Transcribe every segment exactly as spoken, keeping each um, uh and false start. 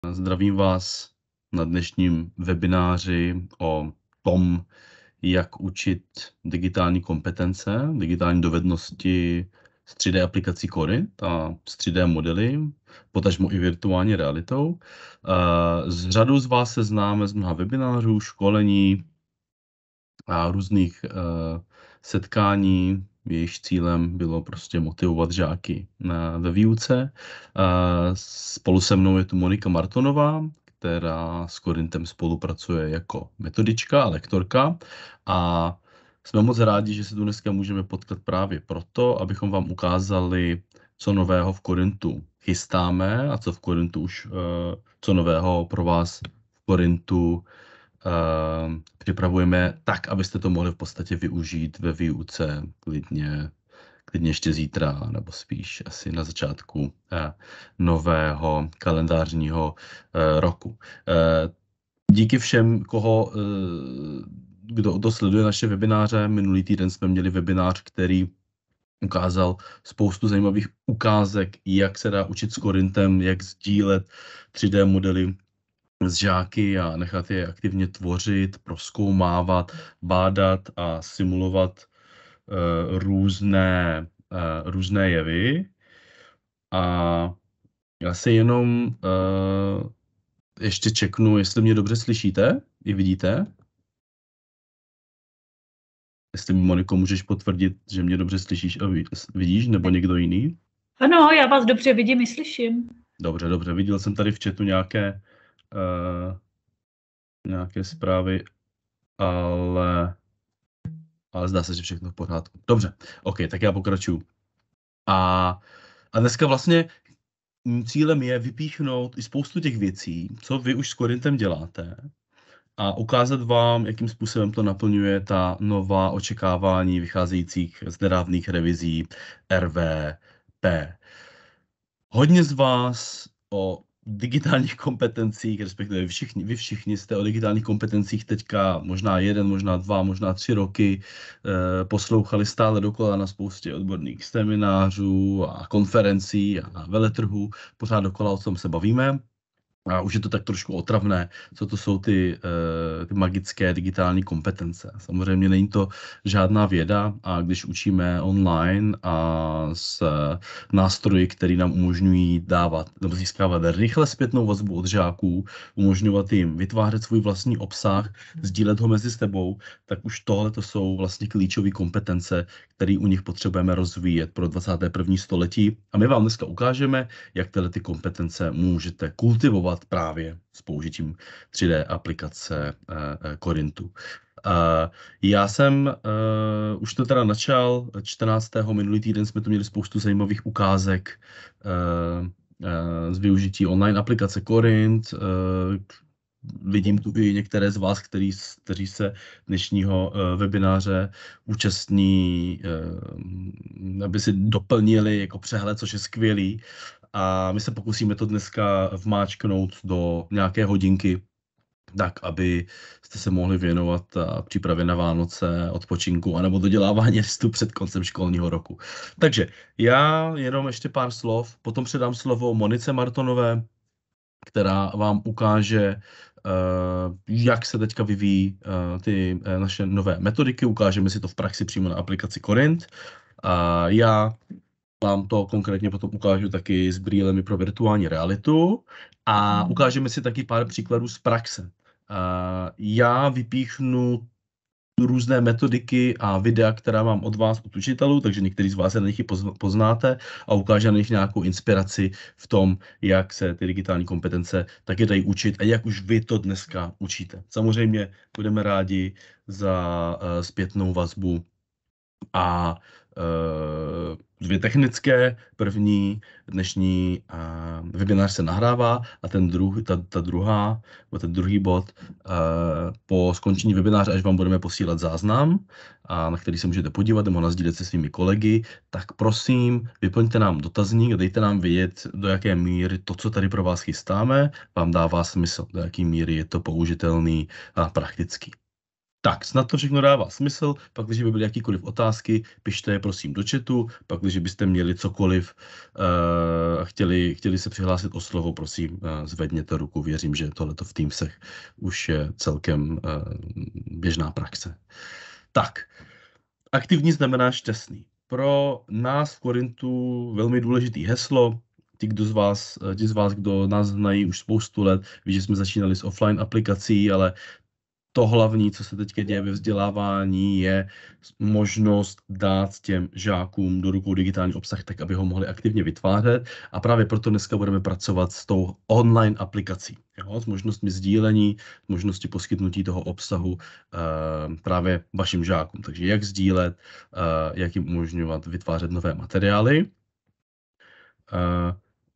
Zdravím vás na dnešním webináři o tom, jak učit digitální kompetence, digitální dovednosti s tři dé aplikací Corinth a s tři dé modely, potažmo i virtuální realitou. S řadou z vás se známe z mnoha webinářů, školení a různých setkání. Jejich cílem bylo prostě motivovat žáky ve výuce. Spolu se mnou je tu Monika Martonová, která s Corintem spolupracuje jako metodička a lektorka. A jsme moc rádi, že se tu dneska můžeme potkat právě proto, abychom vám ukázali, co nového v Corintu chystáme a co v Corintu už, co nového pro vás v Corintu Uh, připravujeme tak, abyste to mohli v podstatě využít ve výuce klidně, klidně ještě zítra, nebo spíš asi na začátku uh, nového kalendářního uh, roku. Uh, díky všem, koho, uh, kdo, kdo sleduje naše webináře. Minulý týden jsme měli webinář, který ukázal spoustu zajímavých ukázek, jak se dá učit s Corintem, jak sdílet tři dé modely s žáky a nechat je aktivně tvořit, prozkoumávat, bádat a simulovat uh, různé, uh, různé jevy. A já se jenom uh, ještě čeknu, jestli mě dobře slyšíte i vidíte. Jestli mi, Moniko, můžeš potvrdit, že mě dobře slyšíš a vidíš, nebo někdo jiný? Ano, já vás dobře vidím i slyším. Dobře, dobře. Viděl jsem tady v chatu nějaké Uh, nějaké zprávy, ale, ale zdá se, že všechno v pořádku. Dobře, OK, tak já pokračuju. A, a dneska vlastně cílem je vypíchnout i spoustu těch věcí, co vy už s Corintem děláte, a ukázat vám, jakým způsobem to naplňuje ta nová očekávání vycházejících z nedávných revizí R V P. Hodně z vás o digitálních kompetencích, respektive vy všichni, vy všichni jste o digitálních kompetencích teďka možná jeden, možná dva, možná tři roky eh, poslouchali stále dokola na spoustě odborných seminářů a konferencí a veletrhů. Pořád dokola o tom se bavíme. A už je to tak trošku otravné, co to jsou ty, ty magické digitální kompetence. Samozřejmě není to žádná věda, a když učíme online a s nástroji, které nám umožňují dávat nebo získávat rychle zpětnou vazbu od žáků, umožňovat jim vytvářet svůj vlastní obsah, sdílet ho mezi sebou, tak už tohle to jsou vlastně klíčové kompetence, které u nich potřebujeme rozvíjet pro dvacáté první století. A my vám dneska ukážeme, jak tyhle ty kompetence můžete kultivovat právě s použitím tři dé aplikace uh, Corintu. Uh, já jsem uh, už to teda načal čtrnáctého minulý týden jsme tu měli spoustu zajímavých ukázek uh, uh, z využití online aplikace Corinth. Uh, Vidím tu i některé z vás, který, kteří se dnešního uh, webináře účastní, uh, aby si doplnili jako přehled, což je skvělý. A my se pokusíme to dneska vmáčknout do nějaké hodinky, tak, aby jste se mohli věnovat přípravě na Vánoce, odpočinku anebo dodělávání listu před koncem školního roku. Takže já jenom ještě pár slov, potom předám slovo Monice Martonové, která vám ukáže, jak se teďka vyvíjí ty naše nové metodiky. Ukážeme si to v praxi přímo na aplikaci Corinth. A já vám to konkrétně potom ukážu taky s brýlemi pro virtuální realitu a ukážeme si taky pár příkladů z praxe. Já vypíchnu různé metodiky a videa, která mám od vás, od učitelů, takže některý z vás se na nich poznáte a ukáže na nich nějakou inspiraci v tom, jak se ty digitální kompetence taky dají učit a jak už vy to dneska učíte. Samozřejmě budeme rádi za uh, zpětnou vazbu a uh, dvě technické. První dnešní uh, webinář se nahrává a ten druhý, ta, ta druhá, ten druhý bod uh, po skončení webináře, až vám budeme posílat záznam, a na který se můžete podívat nebo nasdílet se svými kolegy, tak prosím, vyplňte nám dotazník a dejte nám vědět, do jaké míry to, co tady pro vás chystáme, vám dává smysl, do jaké míry je to použitelný a praktický. Tak, snad to všechno dává smysl. Pak, když by byly jakýkoliv otázky, pište je prosím do chatu. Pak, když byste měli cokoliv a uh, chtěli, chtěli se přihlásit o slovo, prosím, uh, zvedněte ruku. Věřím, že tohleto v Teamsech už je celkem uh, běžná praxe. Tak, aktivní znamená šťastný. Pro nás v Korintu velmi důležitý heslo. Ti, kdo z vás, ti z vás, kdo nás znají už spoustu let, ví, že jsme začínali s offline aplikací, ale to hlavní, co se teďka děje ve vzdělávání, je možnost dát těm žákům do rukou digitální obsah tak, aby ho mohli aktivně vytvářet. A právě proto dneska budeme pracovat s tou online aplikací. Jo? S možnostmi sdílení, s možností poskytnutí toho obsahu uh, právě vašim žákům. Takže jak sdílet, uh, jak jim umožňovat vytvářet nové materiály. Uh,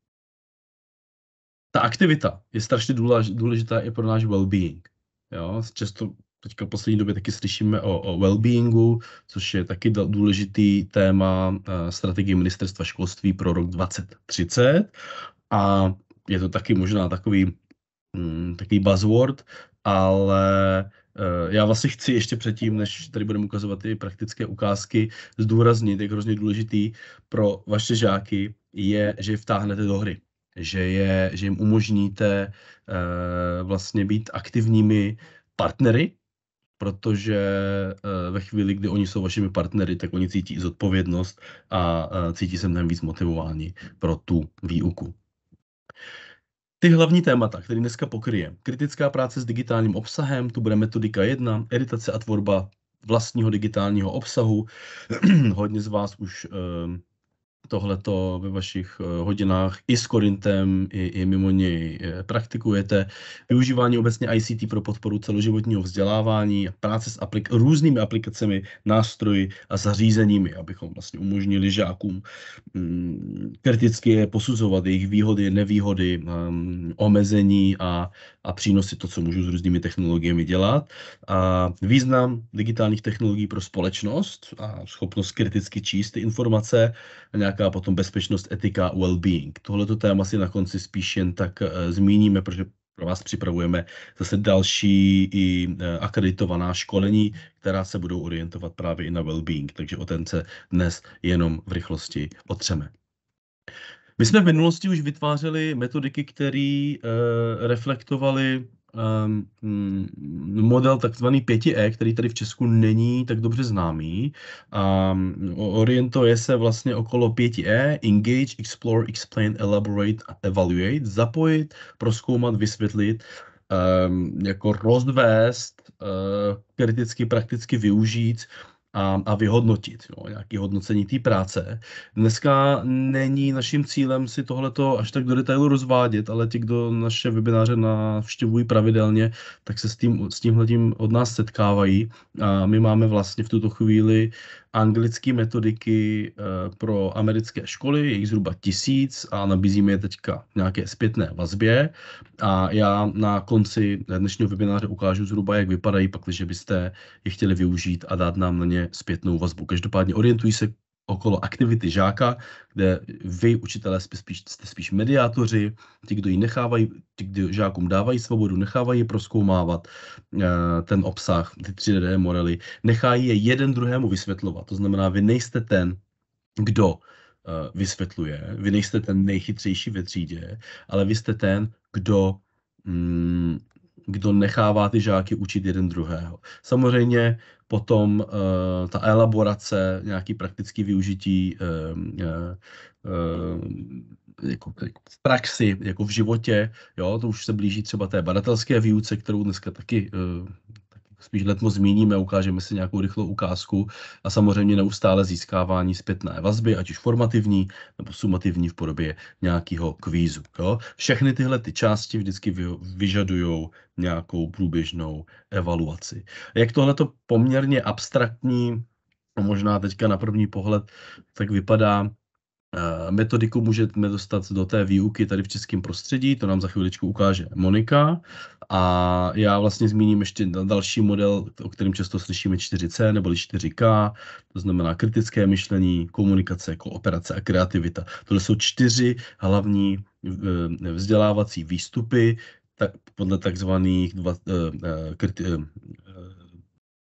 ta aktivita je strašně důležitá i pro náš well-being. Jo, často teďka v poslední době taky slyšíme o, o well-beingu, což je taky důležitý téma uh, strategie ministerstva školství pro rok dvacet třicet. A je to taky možná takový, mm, takový buzzword, ale uh, já vlastně chci ještě předtím, než tady budeme ukazovat ty praktické ukázky, zdůraznit, jak hrozně důležitý pro vaše žáky je, že je vtáhnete do hry. Že, je, že jim umožníte uh, vlastně být aktivními partnery, protože uh, ve chvíli, kdy oni jsou vašimi partnery, tak oni cítí zodpovědnost a uh, cítí se mnohem víc motivováni pro tu výuku. Ty hlavní témata, které dneska pokryje. Kritická práce s digitálním obsahem, tu bude metodika jedna, editace a tvorba vlastního digitálního obsahu. Hodně z vás už uh, tohleto ve vašich hodinách i s Korintem, i, i mimo něj praktikujete. Využívání obecně I C T pro podporu celoživotního vzdělávání, práce s aplik- různými aplikacemi, nástroji a zařízeními, abychom vlastně umožnili žákům um, kriticky posuzovat jejich výhody, nevýhody, um, omezení a, a přínosy, to, co můžu s různými technologiemi dělat. A význam digitálních technologií pro společnost a schopnost kriticky číst ty informace, nějaká potom bezpečnost, etika, well-being. Tohleto téma si na konci spíš jen tak uh, zmíníme, protože pro vás připravujeme zase další i uh, akreditovaná školení, která se budou orientovat právě i na well-being, takže o ten se dnes jenom v rychlosti otřeme. My jsme v minulosti už vytvářeli metodiky, které uh, reflektovaly um, model takzvaný pět E, který tady v Česku není tak dobře známý. Um, orientuje se vlastně okolo pět E, engage, explore, explain, elaborate a evaluate, zapojit, prozkoumat, vysvětlit, um, jako rozvést, uh, kriticky, prakticky využít a, a vyhodnotit, jo, nějaké hodnocení té práce. Dneska není naším cílem si tohleto až tak do detailu rozvádět, ale ti, kdo naše webináře navštěvují pravidelně, tak se s tím, s tímhletím od nás setkávají. A my máme vlastně v tuto chvíli anglické metodiky pro americké školy, je jich zhruba tisíc a nabízíme je teďka nějaké zpětné vazbě. A já na konci dnešního webináře ukážu zhruba, jak vypadají, pakliže byste je chtěli využít a dát nám na ně zpětnou vazbu. Každopádně orientují se okolo aktivity žáka, kde vy, učitelé, jste spíš, jste spíš mediátoři, ti, kdo ji nechávají, ti, kdo žákům dávají svobodu, nechávají je prozkoumávat uh, ten obsah, ty tři D modely, nechají je jeden druhému vysvětlovat. To znamená, vy nejste ten, kdo uh, vysvětluje, vy nejste ten nejchytřejší ve třídě, ale vy jste ten, kdo mm, kdo nechává ty žáky učit jeden druhého. Samozřejmě potom uh, ta elaborace, nějaký praktický využití uh, uh, uh, jako, jako v praxi, jako v životě, jo, to už se blíží třeba té badatelské výuce, kterou dneska taky uh, spíš letmo zmíníme, ukážeme si nějakou rychlou ukázku a samozřejmě neustále získávání zpětné vazby, ať už formativní nebo sumativní v podobě nějakého kvízu. Jo? Všechny tyhle ty části vždycky vy, vyžadují nějakou průběžnou evaluaci. Jak tohleto poměrně abstraktní, možná teďka na první pohled, tak vypadá. Metodiku můžeme dostat do té výuky tady v českém prostředí, to nám za chviličku ukáže Monika. A já vlastně zmíním ještě další model, o kterém často slyšíme čtyři C nebo čtyři K, to znamená kritické myšlení, komunikace, kooperace a kreativita. Tohle jsou čtyři hlavní vzdělávací výstupy tak podle takzvaných dva, kriti,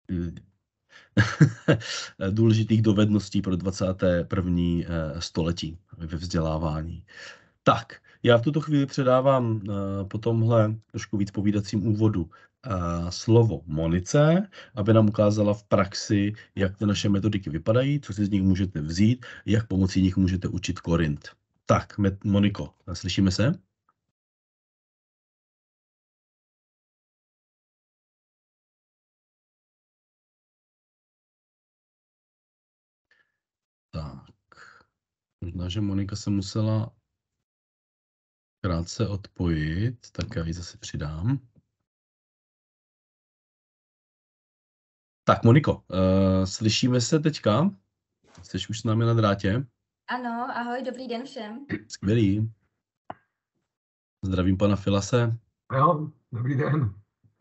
důležitých dovedností pro dvacáté první století ve vzdělávání. Tak, já v tuto chvíli předávám po tomhle trošku víc povídacím úvodu slovo Monice, aby nám ukázala v praxi, jak ty naše metodiky vypadají, co si z nich můžete vzít, jak pomocí nich můžete učit Korint. Tak, Moniko, slyšíme se? Tak, možná, že Monika se musela krátce odpojit, tak já ji zase přidám. Tak, Moniko, uh, slyšíme se teďka? Jsi už s námi na drátě? Ano, ahoj, dobrý den všem. Skvělý. Zdravím pana Filase. Jo, dobrý den.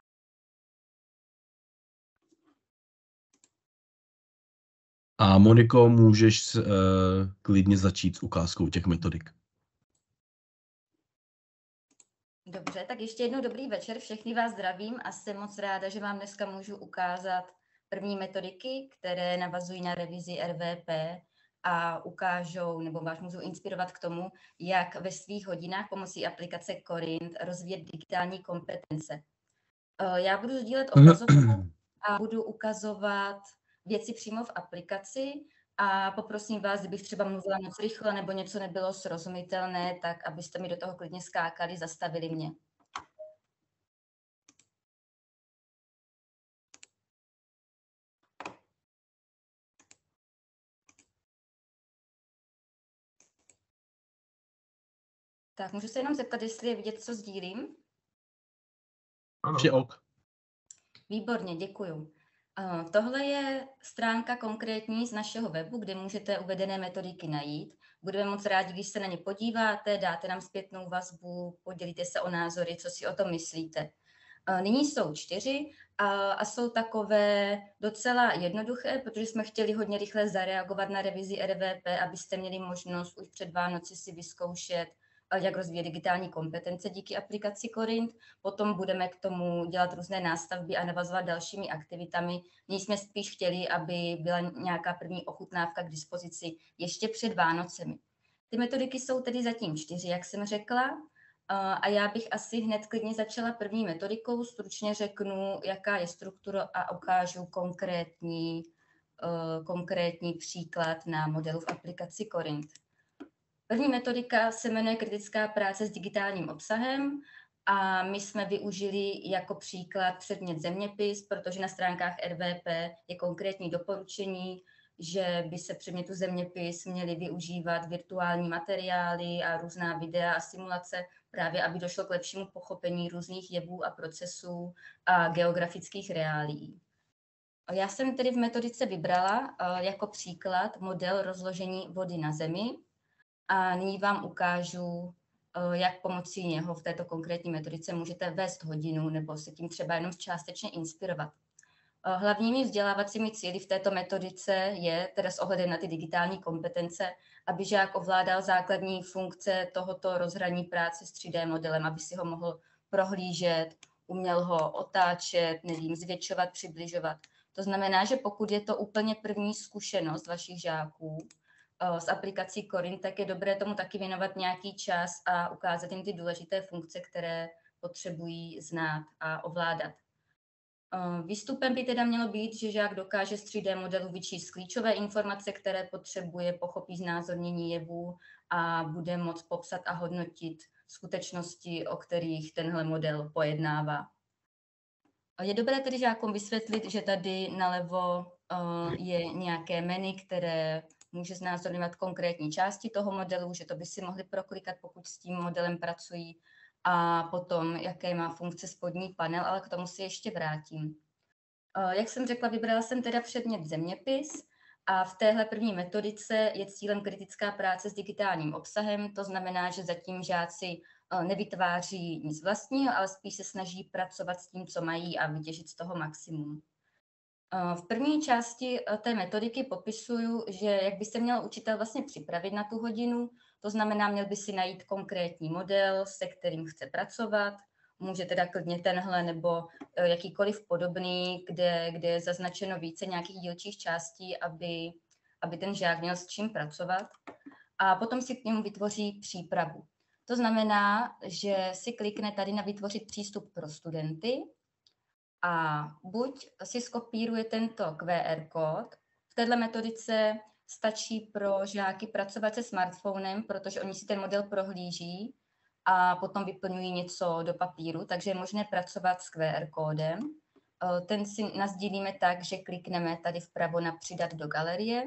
A Moniko, můžeš uh, klidně začít s ukázkou těch metodik. Dobře, tak ještě jednou dobrý večer, všechny vás zdravím a jsem moc ráda, že vám dneska můžu ukázat první metodiky, které navazují na revizi R V P a ukážou, nebo vás můžu inspirovat k tomu, jak ve svých hodinách pomocí aplikace Korint rozvíjet digitální kompetence. Já budu sdílet obrazovku a budu ukazovat věci přímo v aplikaci a poprosím vás, kdybych třeba mluvila moc rychle nebo něco nebylo srozumitelné, tak abyste mi do toho klidně skákali, zastavili mě. Tak, můžu se jenom zeptat, jestli je vidět, co sdílím? Ano. Vše ok. Výborně, děkuju. Uh, tohle je stránka konkrétní z našeho webu, kde můžete uvedené metodiky najít. Budeme moc rádi, když se na ně podíváte, dáte nám zpětnou vazbu, podělíte se o názory, co si o tom myslíte. Uh, nyní jsou čtyři a, a jsou takové docela jednoduché, protože jsme chtěli hodně rychle zareagovat na revizi R V P, abyste měli možnost už před Vánoci si vyzkoušet, jak rozvíjet digitální kompetence díky aplikaci Korint. Potom budeme k tomu dělat různé nástavby a navazovat dalšími aktivitami. My jsme spíš chtěli, aby byla nějaká první ochutnávka k dispozici ještě před Vánocemi. Ty metodiky jsou tedy zatím čtyři, jak jsem řekla. A já bych asi hned klidně začala první metodikou. Stručně řeknu, jaká je struktura a ukážu konkrétní, konkrétní příklad na modelu v aplikaci Korint. První metodika se jmenuje kritická práce s digitálním obsahem a my jsme využili jako příklad předmět zeměpis, protože na stránkách R V P je konkrétní doporučení, že by se předmětu zeměpis měly využívat virtuální materiály a různá videa a simulace, právě aby došlo k lepšímu pochopení různých jevů a procesů a geografických reálií. Já jsem tedy v metodice vybrala jako příklad model rozložení vody na Zemi, a nyní vám ukážu, jak pomocí něho v této konkrétní metodice můžete vést hodinu nebo se tím třeba jenom částečně inspirovat. Hlavními vzdělávacími cíli v této metodice je, teda s ohledem na ty digitální kompetence, aby žák ovládal základní funkce tohoto rozhraní práce s tři dé modelem, aby si ho mohl prohlížet, uměl ho otáčet, nevím, zvětšovat, přibližovat. To znamená, že pokud je to úplně první zkušenost vašich žáků s aplikací Korint, tak je dobré tomu taky věnovat nějaký čas a ukázat jim ty důležité funkce, které potřebují znát a ovládat. Výstupem by teda mělo být, že žák dokáže z tři dé modelu vyčíst klíčové informace, které potřebuje, pochopí znázornění jevů a bude moct popsat a hodnotit skutečnosti, o kterých tenhle model pojednává. Je dobré tedy žákům vysvětlit, že tady nalevo je nějaké menu, které může znázorňovat konkrétní části toho modelu, že to by si mohli proklikat, pokud s tím modelem pracují, a potom, jaké má funkce spodní panel, ale k tomu si ještě vrátím. Jak jsem řekla, vybrala jsem teda předmět zeměpis a v téhle první metodice je cílem kritická práce s digitálním obsahem, to znamená, že zatím žáci nevytváří nic vlastního, ale spíš se snaží pracovat s tím, co mají a vytěžit z toho maximum. V první části té metodiky popisuju, že jak by se měl učitel vlastně připravit na tu hodinu, to znamená, měl by si najít konkrétní model, se kterým chce pracovat, může teda klidně tenhle nebo eh, jakýkoliv podobný, kde, kde je zaznačeno více nějakých dílčích částí, aby, aby ten žák měl s čím pracovat. A potom si k němu vytvoří přípravu. To znamená, že si klikne tady na vytvořit přístup pro studenty a buď si skopíruje tento Q R kód. V této metodice stačí pro žáky pracovat se smartphonem, protože oni si ten model prohlíží a potom vyplňují něco do papíru, takže je možné pracovat s Q R kódem. Ten si nasdílíme tak, že klikneme tady vpravo na přidat do galerie.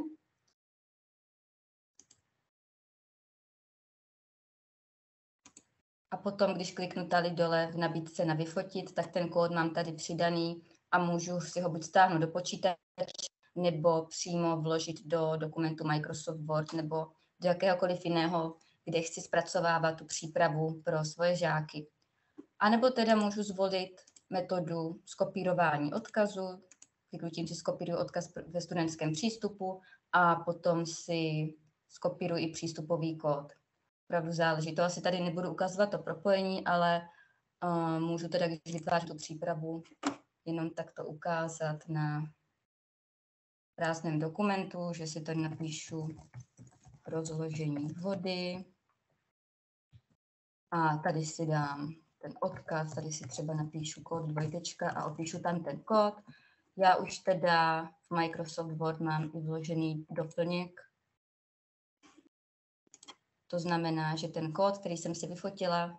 A potom, když kliknu tady dole v nabídce na vyfotit, tak ten kód mám tady přidaný a můžu si ho buď stáhnout do počítače, nebo přímo vložit do dokumentu Microsoft Word nebo do jakéhokoliv jiného, kde chci zpracovávat tu přípravu pro svoje žáky. A nebo teda můžu zvolit metodu skopírování odkazu, kliknutím si skopíruji odkaz ve studentském přístupu a potom si skopíruji i přístupový kód. Opravdu záleží. To asi tady nebudu ukazovat to propojení, ale uh, můžu teda, když vytvářím tu přípravu, jenom takto ukázat na prázdném dokumentu, že si tady napíšu rozložení vody a tady si dám ten odkaz, tady si třeba napíšu kód dvojtečka a opíšu tam ten kód. Já už teda v Microsoft Word mám i vložený doplněk. To znamená, že ten kód, který jsem si vyfotila,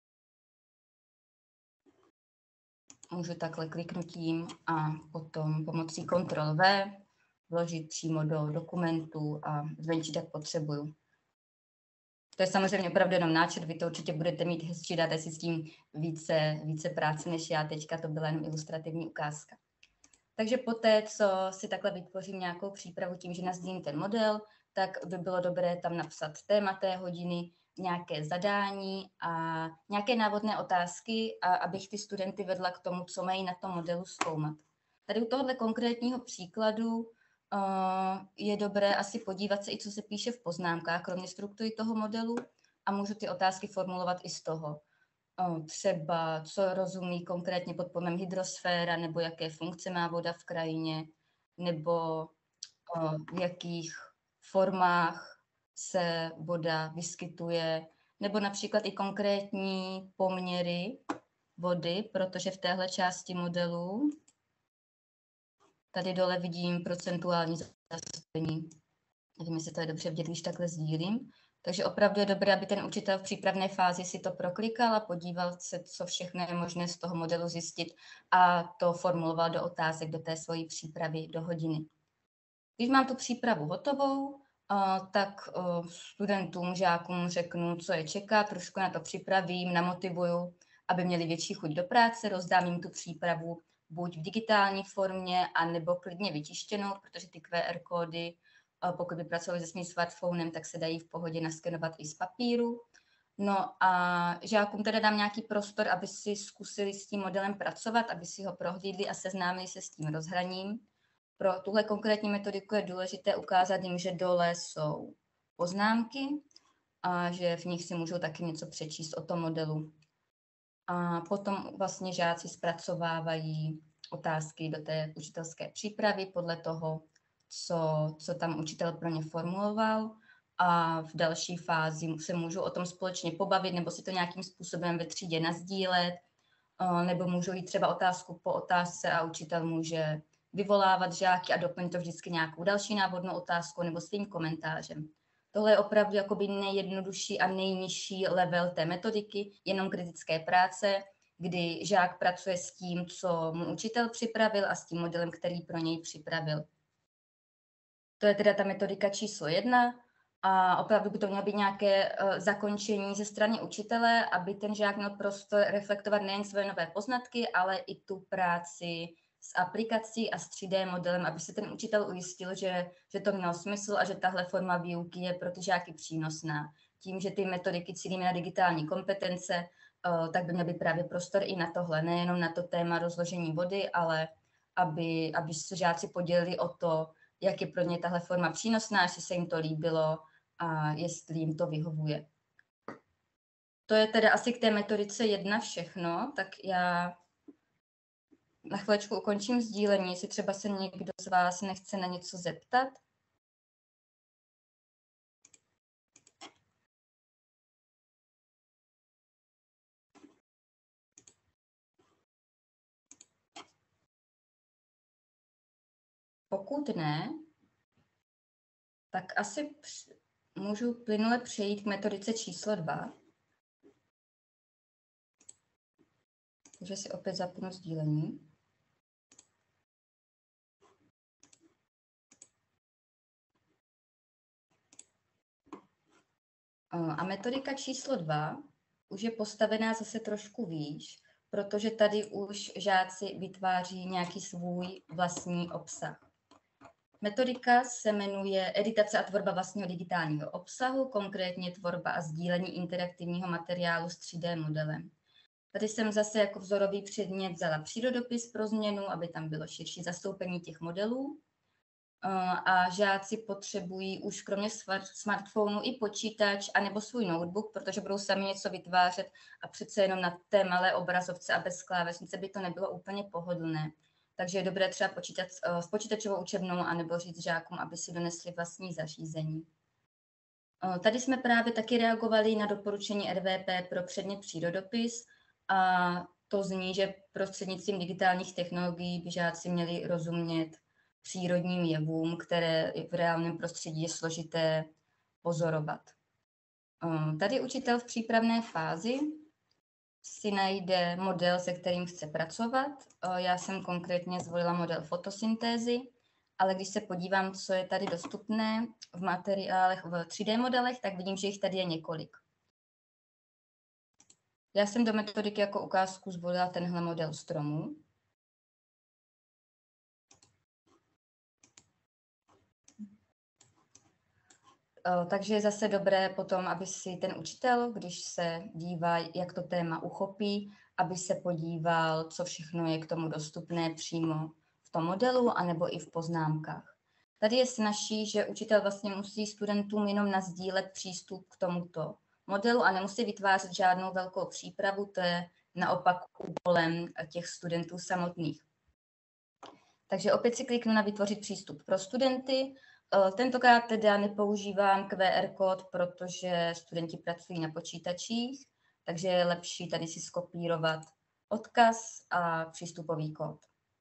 můžu takhle kliknutím a potom pomocí kontrol V vložit přímo do dokumentu a zvenčit, jak potřebuju. To je samozřejmě opravdu jenom náčrt, vy to určitě budete mít hezčí, dáte si s tím více, více práce než já teďka, to byla jenom ilustrativní ukázka. Takže poté, co si takhle vytvořím nějakou přípravu tím, že nasdílím ten model, tak by bylo dobré tam napsat téma té hodiny, nějaké zadání a nějaké návodné otázky, a abych ty studenty vedla k tomu, co mají na tom modelu zkoumat. Tady u tohohle konkrétního příkladu uh, je dobré asi podívat se i, co se píše v poznámkách, kromě struktury toho modelu, a můžu ty otázky formulovat i z toho. Uh, třeba, co rozumí konkrétně pod pojmem hydrosféra, nebo jaké funkce má voda v krajině, nebo uh, v jakých formách se voda vyskytuje, nebo například i konkrétní poměry vody, protože v téhle části modelu tady dole vidím procentuální zastoupení. Nevím, jestli to je dobře vidět, když takhle sdílím. Takže opravdu je dobré, aby ten učitel v přípravné fázi si to proklikal a podíval se, co všechno je možné z toho modelu zjistit, a to formuloval do otázek, do té svojí přípravy, do hodiny. Když mám tu přípravu hotovou, tak studentům, žákům řeknu, co je čeká, trošku na to připravím, namotivuju, aby měli větší chuť do práce, rozdám jim tu přípravu buď v digitální formě, anebo klidně vytištěnou, protože ty Q R kódy, pokud by pracovali se svým smartphonem, tak se dají v pohodě naskenovat i z papíru. No a žákům teda dám nějaký prostor, aby si zkusili s tím modelem pracovat, aby si ho prohlídli a seznámili se s tím rozhraním. Pro tuhle konkrétní metodiku je důležité ukázat jim, že dole jsou poznámky a že v nich si můžou taky něco přečíst o tom modelu. A potom vlastně žáci zpracovávají otázky do té učitelské přípravy podle toho, co, co tam učitel pro ně formuloval, a v další fázi se můžou o tom společně pobavit nebo si to nějakým způsobem ve třídě nasdílet, nebo můžou jít třeba otázku po otázce a učitel může vyvolávat žáky a doplnit to vždycky nějakou další návodnou otázkou nebo svým komentářem. Tohle je opravdu jakoby nejjednodušší a nejnižší level té metodiky, jenom kritické práce, kdy žák pracuje s tím, co mu učitel připravil, a s tím modelem, který pro něj připravil. To je teda ta metodika číslo jedna. A opravdu by to mělo být nějaké uh, zakončení ze strany učitele, aby ten žák měl prostor reflektovat nejen své nové poznatky, ale i tu práci s aplikací a s tři dé modelem, aby se ten učitel ujistil, že, že to mělo smysl a že tahle forma výuky je pro ty žáky přínosná. Tím, že ty metodiky cílíme na digitální kompetence, uh, tak by měl být právě prostor i na tohle, nejenom na to téma rozložení vody, ale aby, aby se žáci podělili o to, jak je pro ně tahle forma přínosná, jestli se jim to líbilo a jestli jim to vyhovuje. to je teda asi k té metodice jedna všechno, tak já na chvíličku ukončím sdílení, jestli třeba se někdo z vás nechce na něco zeptat. Pokud ne, tak asi můžu plynule přejít k metodice číslo dva. Takže si opět zapnu sdílení. A metodika číslo dva už je postavená zase trošku výš, protože tady už žáci vytváří nějaký svůj vlastní obsah. Metodika se jmenuje Editace a tvorba vlastního digitálního obsahu, konkrétně tvorba a sdílení interaktivního materiálu s tři dé modelem. Tady jsem zase jako vzorový předmět vzala přírodopis pro změnu, aby tam bylo širší zastoupení těch modelů. A žáci potřebují už kromě smartphonu i počítač anebo svůj notebook, protože budou sami něco vytvářet a přece jenom na té malé obrazovce a bez klávesnice by to nebylo úplně pohodlné. Takže je dobré třeba počítat s počítačovou učebnou anebo říct žákům, aby si donesli vlastní zařízení. Tady jsme právě taky reagovali na doporučení R V P pro předmět přírodopis a to zní, že prostřednictvím digitálních technologií by žáci měli rozumět přírodním jevům, které v reálném prostředí je složité pozorovat. Tady učitel v přípravné fázi si najde model, se kterým chce pracovat. Já jsem konkrétně zvolila model fotosyntézy, ale když se podívám, co je tady dostupné v materiálech, v tři dé modelech, tak vidím, že jich tady je několik. Já jsem do metodiky jako ukázku zvolila tenhle model stromu. Takže je zase dobré potom, aby si ten učitel, když se dívá, jak to téma uchopí, aby se podíval, co všechno je k tomu dostupné přímo v tom modelu, anebo i v poznámkách. Tady je snazší, že učitel vlastně musí studentům jenom nasdílet přístup k tomuto modelu a nemusí vytvářet žádnou velkou přípravu, to je naopak úkolem těch studentů samotných. Takže opět si kliknu na vytvořit přístup pro studenty. Tentokrát teda nepoužívám Q R kód, protože studenti pracují na počítačích, takže je lepší tady si skopírovat odkaz a přístupový kód.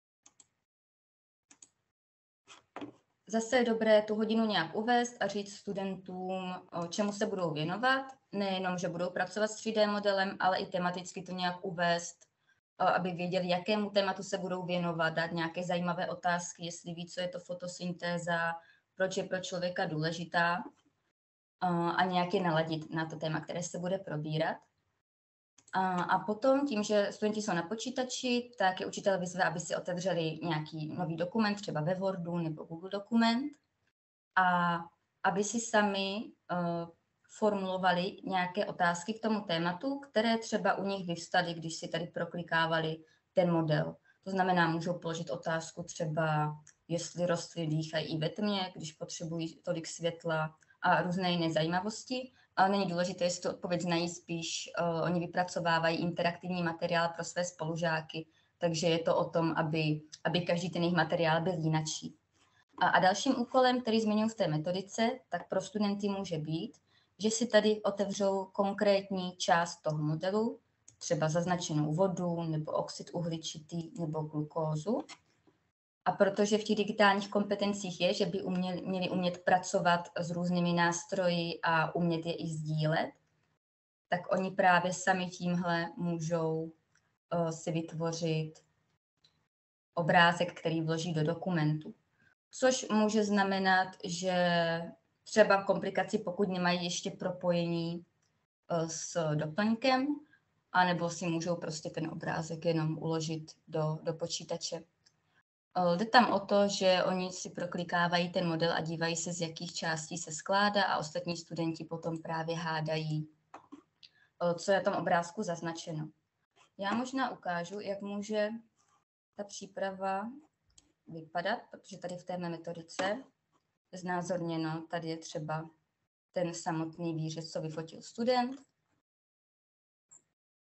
Zase je dobré tu hodinu nějak uvést a říct studentům, čemu se budou věnovat. Nejenom, že budou pracovat s tři dé modelem, ale i tematicky to nějak uvést, aby věděli, jakému tématu se budou věnovat, dát nějaké zajímavé otázky, jestli ví, co je to fotosyntéza, proč je pro člověka důležitá a nějak je naladit na to téma, které se bude probírat. A potom tím, že studenti jsou na počítači, tak je učitel vyzve, aby si otevřeli nějaký nový dokument, třeba ve Wordu nebo Google dokument, a aby si sami uh, formulovali nějaké otázky k tomu tématu, které třeba u nich vyvstaly, když si tady proklikávali ten model. To znamená, můžou položit otázku třeba, jestli rostliny dýchají i ve tmě, když potřebují tolik světla a různé jiné zajímavosti. Ale není důležité, jestli tu odpověď znají, spíš uh, oni vypracovávají interaktivní materiál pro své spolužáky, takže je to o tom, aby, aby každý ten jejich materiál byl jinačí. A, a dalším úkolem, který zmiňuji v té metodice, tak pro studenty může být, že si tady otevřou konkrétní část toho modelu, třeba zaznačenou vodu, nebo oxid uhličitý, nebo glukózu. A protože v těch digitálních kompetencích je, že by uměli, měli umět pracovat s různými nástroji a umět je i sdílet, tak oni právě sami tímhle můžou uh, si vytvořit obrázek, který vloží do dokumentu. Což může znamenat, že třeba v komplikaci, pokud nemají ještě propojení uh, s doplňkem, anebo si můžou prostě ten obrázek jenom uložit do, do počítače. Jde tam o to, že oni si proklikávají ten model a dívají se, z jakých částí se skládá, a ostatní studenti potom právě hádají, co je na tom obrázku zaznačeno. Já možná ukážu, jak může ta příprava vypadat, protože tady v té mé metodice je znázorněno, tady je třeba ten samotný výřez, co vyfotil student.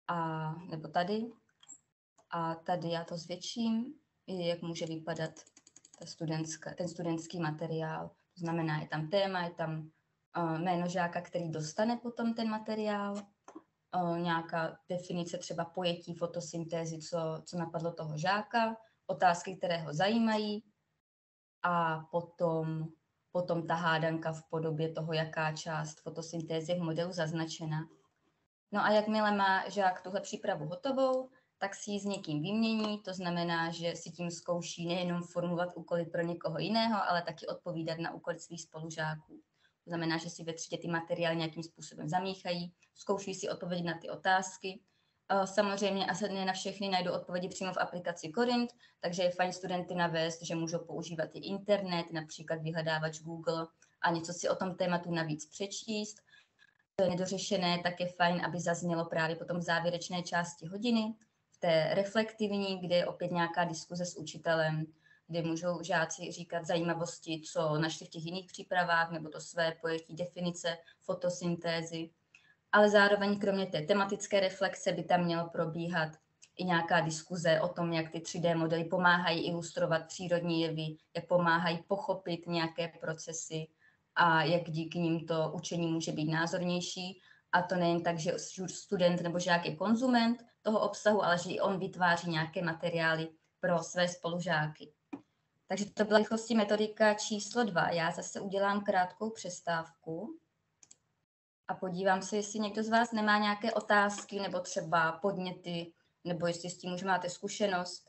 a nebo tady. A tady já to zvětším, jak může vypadat ta studentská, ten studentský materiál. To znamená, je tam téma, je tam uh, jméno žáka, který dostane potom ten materiál, uh, nějaká definice třeba pojetí fotosyntézy, co, co napadlo toho žáka, otázky, které ho zajímají a potom, potom ta hádanka v podobě toho, jaká část fotosyntézy je v modelu zaznačena. No a jakmile má žák tuhle přípravu hotovou, tak si ji s někým vymění, to znamená, že si tím zkouší nejenom formulovat úkoly pro někoho jiného, ale taky odpovídat na úkoly svých spolužáků. To znamená, že si ve třídě ty materiály nějakým způsobem zamíchají, zkouší si odpovědět na ty otázky. Samozřejmě asi ne na všechny najdou odpovědi přímo v aplikaci Corinth, takže je fajn studenty navést, že můžou používat i internet, například vyhledávač Google a něco si o tom tématu navíc přečíst. To je nedořešené, tak je fajn, aby zaznělo právě potom v závěrečné části hodiny, v té reflektivní, kde je opět nějaká diskuze s učitelem, kde můžou žáci říkat zajímavosti, co našli v těch jiných přípravách, nebo to své pojetí definice fotosyntézy. Ale zároveň kromě té tematické reflexe by tam mělo probíhat i nějaká diskuze o tom, jak ty tři dé modely pomáhají ilustrovat přírodní jevy, jak pomáhají pochopit nějaké procesy a jak díky nim to učení může být názornější. A to nejen tak, že student nebo žák je konzument toho obsahu, ale že i on vytváří nějaké materiály pro své spolužáky. Takže to byla rychlosti metodika číslo dva. Já zase udělám krátkou přestávku a podívám se, jestli někdo z vás nemá nějaké otázky nebo třeba podněty, nebo jestli s tím už máte zkušenost.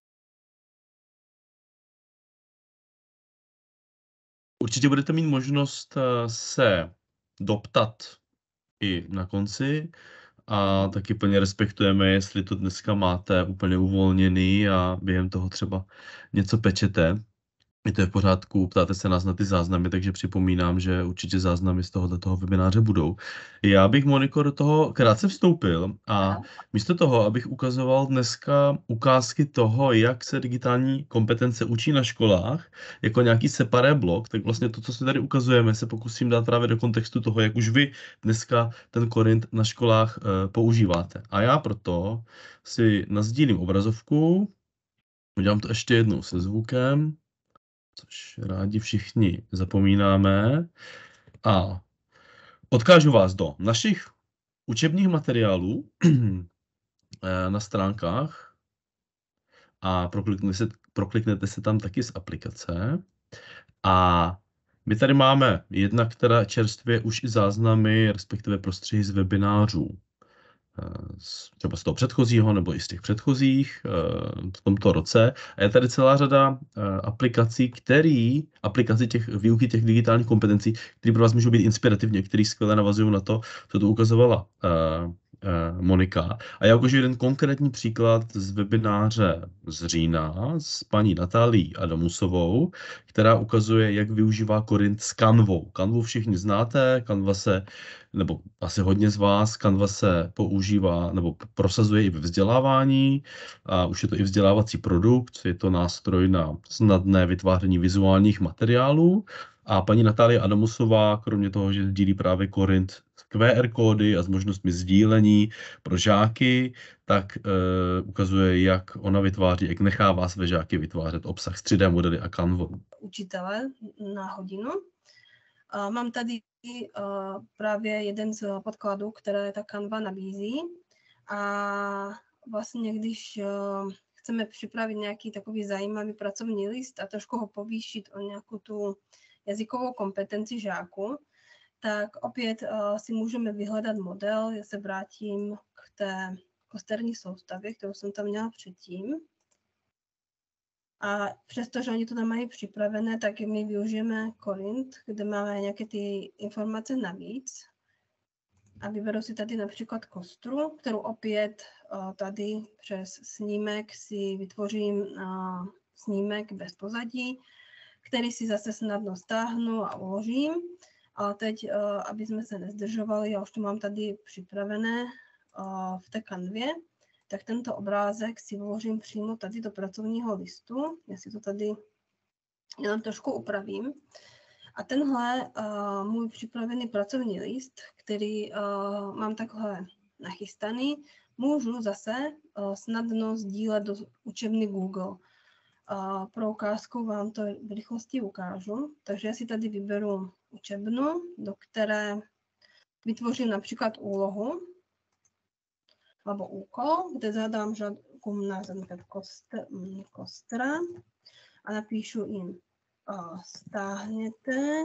Určitě budete mít možnost se doptat i na konci a taky plně respektujeme, jestli to dneska máte úplně uvolněný a během toho třeba něco pečete. I to je v pořádku, ptáte se nás na ty záznamy, takže připomínám, že určitě záznamy z tohoto toho webináře budou. Já bych, Moniko, do toho krátce vstoupil a místo toho, abych ukazoval dneska ukázky toho, jak se digitální kompetence učí na školách, jako nějaký separé blok, tak vlastně to, co se tady ukazujeme, se pokusím dát právě do kontextu toho, jak už vy dneska ten Corinth na školách e, používáte. A já proto si nasdílím obrazovku, udělám to ještě jednou se zvukem, což rádi všichni zapomínáme. A odkážu vás do našich učebních materiálů na stránkách a prokliknete se, prokliknete se tam taky z aplikace. A my tady máme jednak teda čerstvě už i záznamy, respektive prostřihy z webinářů. Třeba z toho předchozího nebo i z těch předchozích v tomto roce. A je tady celá řada aplikací, který, aplikací těch výuky těch digitálních kompetencí, které pro vás můžou být inspirativní, které skvěle navazují na to, co tu ukazovala Monika. A já ukážu jeden konkrétní příklad z webináře z října s paní Natálií Adamusovou, která ukazuje, jak využívá Corinth s Canvou. Canvu všichni znáte, Canva se, nebo asi hodně z vás, Canva se používá nebo prosazuje i ve vzdělávání. A už je to i vzdělávací produkt, je to nástroj na snadné vytváření vizuálních materiálů. A paní Natálie Adamusová, kromě toho, že sdílí právě Corinth s Q R kódy a s možnostmi sdílení pro žáky, tak e, ukazuje, jak ona vytváří, jak nechává své žáky vytvářet obsah s tři dé modely a Canvou. Učitele na hodinu. A mám tady uh, právě jeden z podkladů, které ta Canva nabízí. A vlastně, když uh, chceme připravit nějaký takový zajímavý pracovní list a trošku ho povýšit o nějakou tu jazykovou kompetenci žáku, tak opět uh, si můžeme vyhledat model. Já se vrátím k té kosterní soustavě, kterou jsem tam měla předtím. A přestože oni to tam mají připravené, tak my využijeme Corinth, kde máme nějaké ty informace navíc. A vyberu si tady například kostru, kterou opět uh, tady přes snímek si vytvořím uh, snímek bez pozadí, který si zase snadno stáhnu a uložím. A teď, uh, aby jsme se nezdržovali, já už to mám tady připravené uh, v té kanvě, tak tento obrázek si vložím přímo tady do pracovního listu. Já si to tady jenom trošku upravím. A tenhle uh, můj připravený pracovní list, který uh, mám takhle nachystaný, můžu zase uh, snadno sdílet do učebny Google. Uh, pro ukázku vám to v rychlosti ukážu. Takže já si tady vyberu učebnu, do které vytvořím například úlohu alebo úkol, kde zadám žákům název Kostra a napíšu jim uh, stáhněte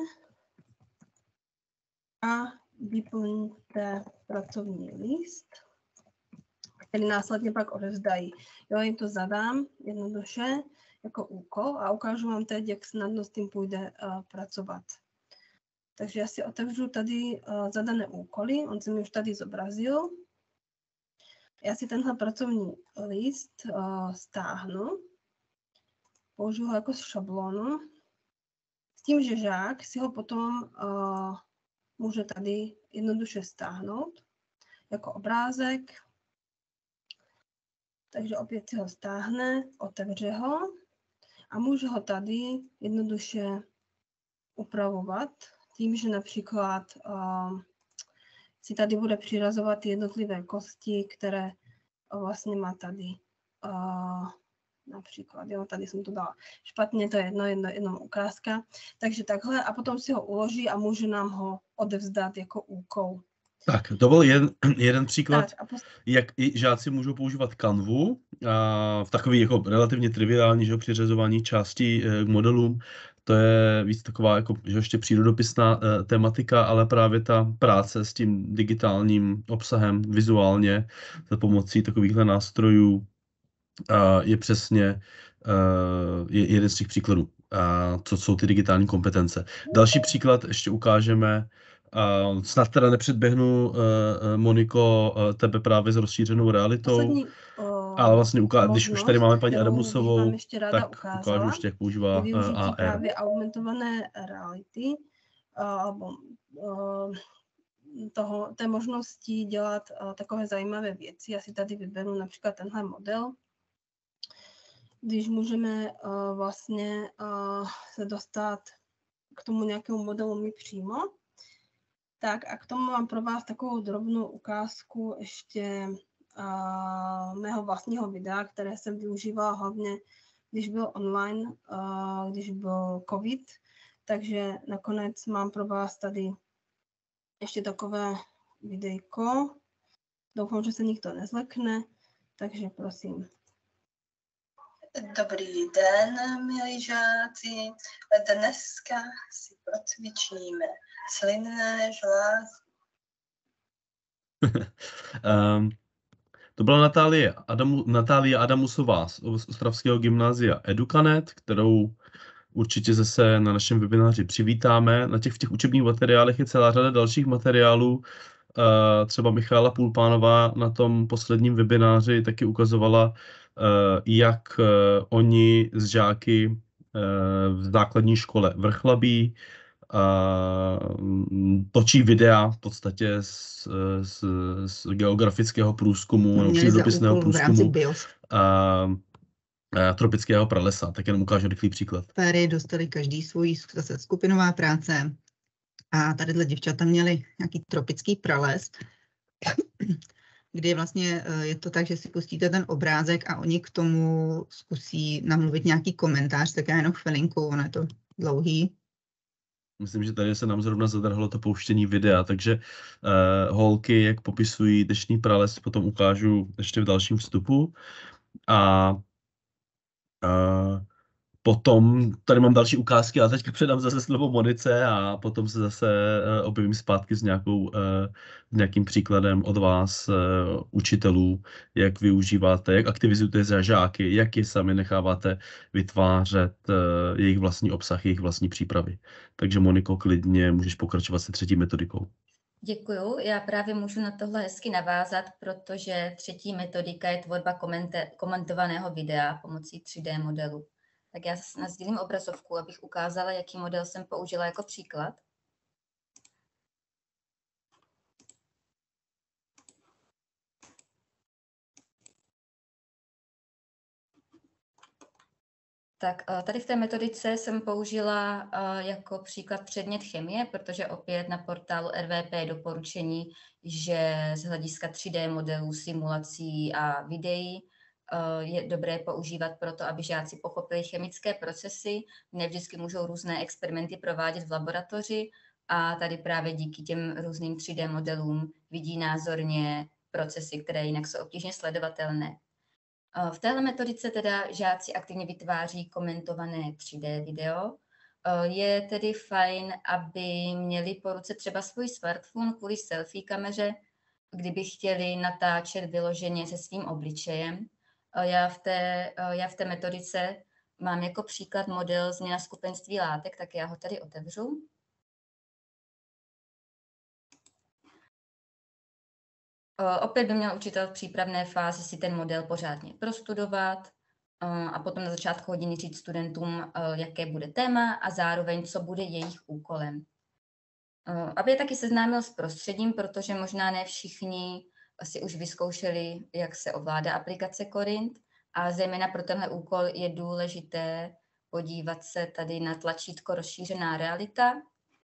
a vyplňte pracovní list, který následně pak odevzdají. Jo, jim to zadám jednoduše jako úkol a ukážu vám teď, jak snadno s tím půjde uh, pracovat. Takže já si otevřu tady uh, zadané úkoly, on se mi už tady zobrazil. Já si tenhle pracovní list uh, stáhnu, použiju ho jako šablonu, s tím, že žák si ho potom uh, může tady jednoduše stáhnout jako obrázek. Takže opět si ho stáhne, otevře ho a může ho tady jednoduše upravovat tím, že například uh, si tady bude přirazovat jednotlivé kosti, které vlastně má tady uh, například, jo, tady jsem to dala špatně, to je jedno, jedno, jedno ukázka. Takže takhle a potom si ho uloží a může nám ho odevzdat jako úkol. Tak, to byl jeden, jeden příklad, Tak, a pos- jak i žáci můžou používat Canvu a v takový jako relativně triviální, že jo, přiřazování částí e, k modelům. To je víc taková jako, že ještě přírodopisná e, tematika, ale právě ta práce s tím digitálním obsahem vizuálně za pomocí takovýchhle nástrojů a je přesně e, je jeden z těch příkladů, a co jsou ty digitální kompetence. Další příklad ještě ukážeme. Uh, snad teda nepředběhnu, uh, Moniko, uh, tebe právě s rozšířenou realitou, poslední, uh, ale vlastně uká- když už tady máme paní kterou bych Adamusovou, vám ještě ráda tak ukázala, ukážu ještě, jak používá je uh, využití A R. právě augmentované reality, uh, alebo uh, toho, té možnosti dělat uh, takové zajímavé věci. Já si tady vyberu například tenhle model, když můžeme uh, vlastně uh, se dostat k tomu nějakému modelu my přímo. Tak a k tomu mám pro vás takovou drobnou ukázku ještě uh, mého vlastního videa, které jsem využívala hlavně, když byl online, uh, když byl covid. Takže nakonec mám pro vás tady ještě takové videjko. Doufám, že se nikdo nezlekne, takže prosím. Dobrý den, milí žáci. Dneska si procvičíme slinné žlázy. um, to byla Natálie, Adamu, Natálie Adamusová z Ostravského gymnázia Educanet, kterou určitě zase na našem webináři přivítáme. Na těch, v těch učebních materiálech je celá řada dalších materiálů. Uh, třeba Michála Půlpánová na tom posledním webináři taky ukazovala, uh, jak uh, oni s žáky uh, v základní škole Vrchlabí uh, točí videa v podstatě z, z, z geografického průzkumu, nebo přírodopisného průzkumu uh, uh, tropického pralesa. Tak jenom ukážu rychlý příklad. Péry dostali každý svůj zase skupinová práce a tadyhle děvčata měli nějaký tropický prales, kdy vlastně je to tak, že si pustíte ten obrázek a oni k tomu zkusí namluvit nějaký komentář, tak já jenom chvilinku, ono je to dlouhý. Myslím, že tady se nám zrovna zadrhlo to pouštění videa, takže uh, holky, jak popisují dnešní prales, potom ukážu ještě v dalším vstupu. A uh, potom tady mám další ukázky, ale teďka předám zase slovo Monice a potom se zase uh, objevím zpátky s, nějakou, uh, s nějakým příkladem od vás, uh, učitelů, jak využíváte, jak aktivizujete za žáky, jak je sami necháváte vytvářet uh, jejich vlastní obsah, jejich vlastní přípravy. Takže Moniko, klidně můžeš pokračovat se třetí metodikou. Děkuju. Já právě můžu na tohle hezky navázat, protože třetí metodika je tvorba komente- komentovaného videa pomocí tři dé modelu. Tak já nasdílím obrazovku, abych ukázala, jaký model jsem použila jako příklad. Tak tady v té metodice jsem použila jako příklad předmět chemie, protože opět na portálu R V P je doporučení, že z hlediska tři D modelů, simulací a videí je dobré používat proto, aby žáci pochopili chemické procesy. Ne vždycky můžou různé experimenty provádět v laboratoři a tady právě díky těm různým tři D modelům vidí názorně procesy, které jinak jsou obtížně sledovatelné. V téhle metodice teda žáci aktivně vytváří komentované tři D video. Je tedy fajn, aby měli po ruce třeba svůj smartphone kvůli selfie kameře, kdyby chtěli natáčet vyloženě se svým obličejem. Já v té, já v té metodice mám jako příklad model změna skupenství látek, tak já ho tady otevřu. Opět by měl učitel v přípravné fázi si ten model pořádně prostudovat a potom na začátku hodiny říct studentům, jaké bude téma a zároveň, co bude jejich úkolem. Aby je taky seznámil s prostředím, protože možná ne všichni si už vyzkoušeli, jak se ovládá aplikace Corinth a zejména pro tenhle úkol je důležité podívat se tady na tlačítko rozšířená realita,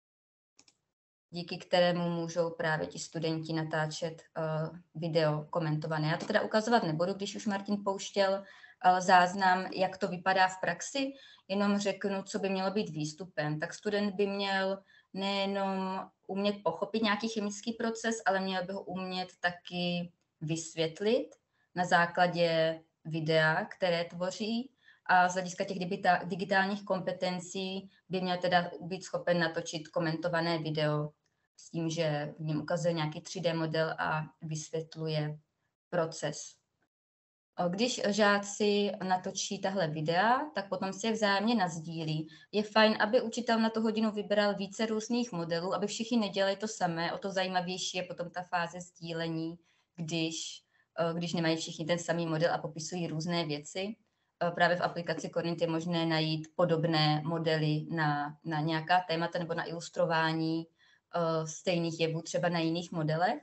díky kterému můžou právě ti studenti natáčet uh, video komentované. Já to teda ukazovat nebudu, když už Martin pouštěl uh, záznam, jak to vypadá v praxi, jenom řeknu, co by mělo být výstupem. Tak student by měl nejenom umět pochopit nějaký chemický proces, ale měl by ho umět taky vysvětlit na základě videa, které tvoří. A z hlediska těch digitálních kompetencí by měl teda být schopen natočit komentované video s tím, že v něm ukazuje nějaký tři D model a vysvětluje proces. Když žáci natočí tahle videa, tak potom si je vzájemně nasdílí. Je fajn, aby učitel na tu hodinu vybral více různých modelů, aby všichni nedělali to samé. O to zajímavější je potom ta fáze sdílení, když, když nemají všichni ten samý model a popisují různé věci. Právě v aplikaci Corinth je možné najít podobné modely na, na nějaká témata nebo na ilustrování uh, stejných jevů třeba na jiných modelech.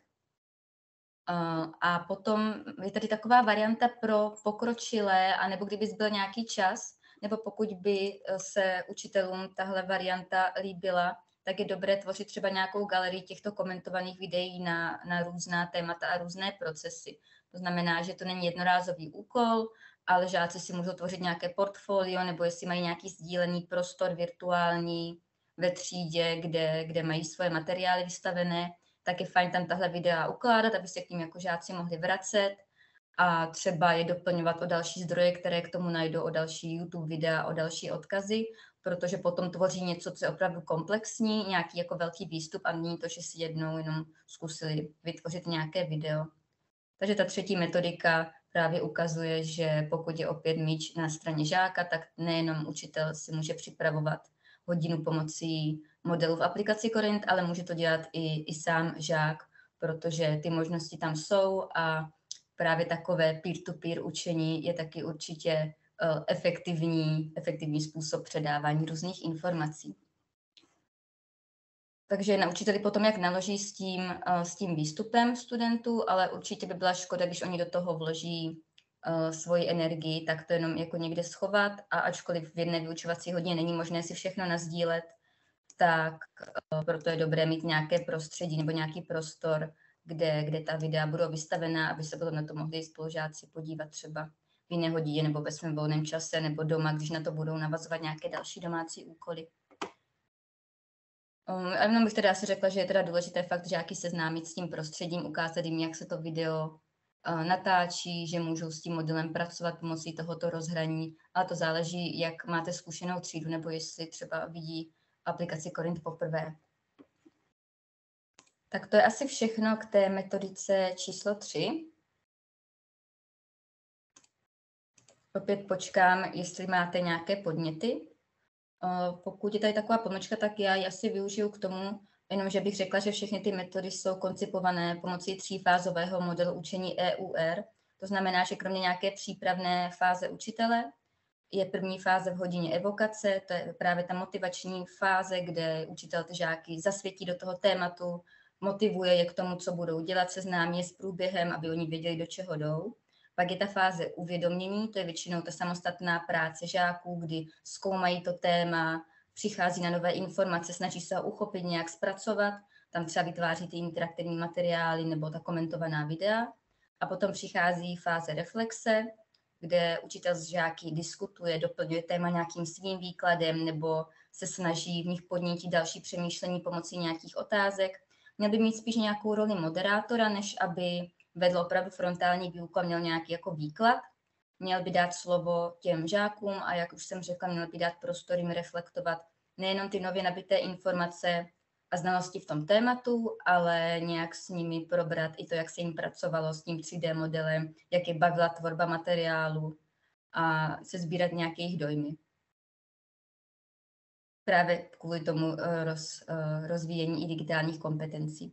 Uh, a potom je tady taková varianta pro pokročilé, anebo kdyby zbyl nějaký čas, nebo pokud by se učitelům tahle varianta líbila, tak je dobré tvořit třeba nějakou galerii těchto komentovaných videí na, na různá témata a různé procesy. To znamená, že to není jednorázový úkol, ale žáci si můžou tvořit nějaké portfolio, nebo jestli mají nějaký sdílený prostor virtuální ve třídě, kde, kde mají svoje materiály vystavené, tak je fajn tam tahle videa ukládat, aby se k ním jako žáci mohli vracet a třeba je doplňovat o další zdroje, které k tomu najdou, o další YouTube videa, o další odkazy, protože potom tvoří něco, co je opravdu komplexní, nějaký jako velký výstup a není to, že si jednou jenom zkusili vytvořit nějaké video. Takže ta třetí metodika právě ukazuje, že pokud je opět míč na straně žáka, tak nejenom učitel si může připravovat hodinu pomocí modelu v aplikaci Corinth, ale může to dělat i, i sám žák, protože ty možnosti tam jsou a právě takové peer-to-peer učení je taky určitě uh, efektivní, efektivní způsob předávání různých informací. Takže na učiteli potom, jak naloží s tím, uh, s tím výstupem studentů, ale určitě by byla škoda, když oni do toho vloží uh, svoji energii, tak to jenom jako někde schovat a ačkoliv v jedné vyučovací hodině není možné si všechno nasdílet, tak uh, proto je dobré mít nějaké prostředí nebo nějaký prostor, kde, kde ta videa budou vystavená, aby se potom na to mohli spolužáci podívat třeba v jiné hodině nebo ve svém volném čase nebo doma, když na to budou navazovat nějaké další domácí úkoly. Um, a jenom bych teda asi řekla, že je teda důležité fakt žáky seznámit s tím prostředím, ukázat jim, jak se to video uh, natáčí, že můžou s tím modelem pracovat pomocí tohoto rozhraní, ale to záleží, jak máte zkušenou třídu nebo jestli třeba vidí aplikaci Corinth poprvé. Tak to je asi všechno k té metodice číslo tři. Opět počkám, jestli máte nějaké podněty. Pokud je tady taková pomlčka, tak já ji asi využiju k tomu, jenomže bych řekla, že všechny ty metody jsou koncipované pomocí třífázového modelu učení E U R. To znamená, že kromě nějaké přípravné fáze učitele je první fáze v hodině evokace, to je právě ta motivační fáze, kde učitel ty žáky zasvětí do toho tématu, motivuje je k tomu, co budou dělat, seznámí je s průběhem, aby oni věděli, do čeho jdou. Pak je ta fáze uvědomění, to je většinou ta samostatná práce žáků, kdy zkoumají to téma, přichází na nové informace, snaží se ho uchopit, nějak zpracovat, tam třeba vytváří ty interaktivní materiály nebo ta komentovaná videa. A potom přichází fáze reflexe, kde učitel s žáky diskutuje, doplňuje téma nějakým svým výkladem nebo se snaží v nich podnítit další přemýšlení pomocí nějakých otázek. Měl by mít spíš nějakou roli moderátora, než aby vedl opravdu frontální výuku a měl nějaký jako výklad. Měl by dát slovo těm žákům a jak už jsem řekla, měl by dát prostor jim reflektovat nejenom ty nově nabité informace a znalosti v tom tématu, ale nějak s nimi probrat i to, jak se jim pracovalo s tím tři dé modelem, jak je bavila tvorba materiálu a se sbírat nějaké jejich dojmy. Právě kvůli tomu roz, rozvíjení i digitálních kompetencí.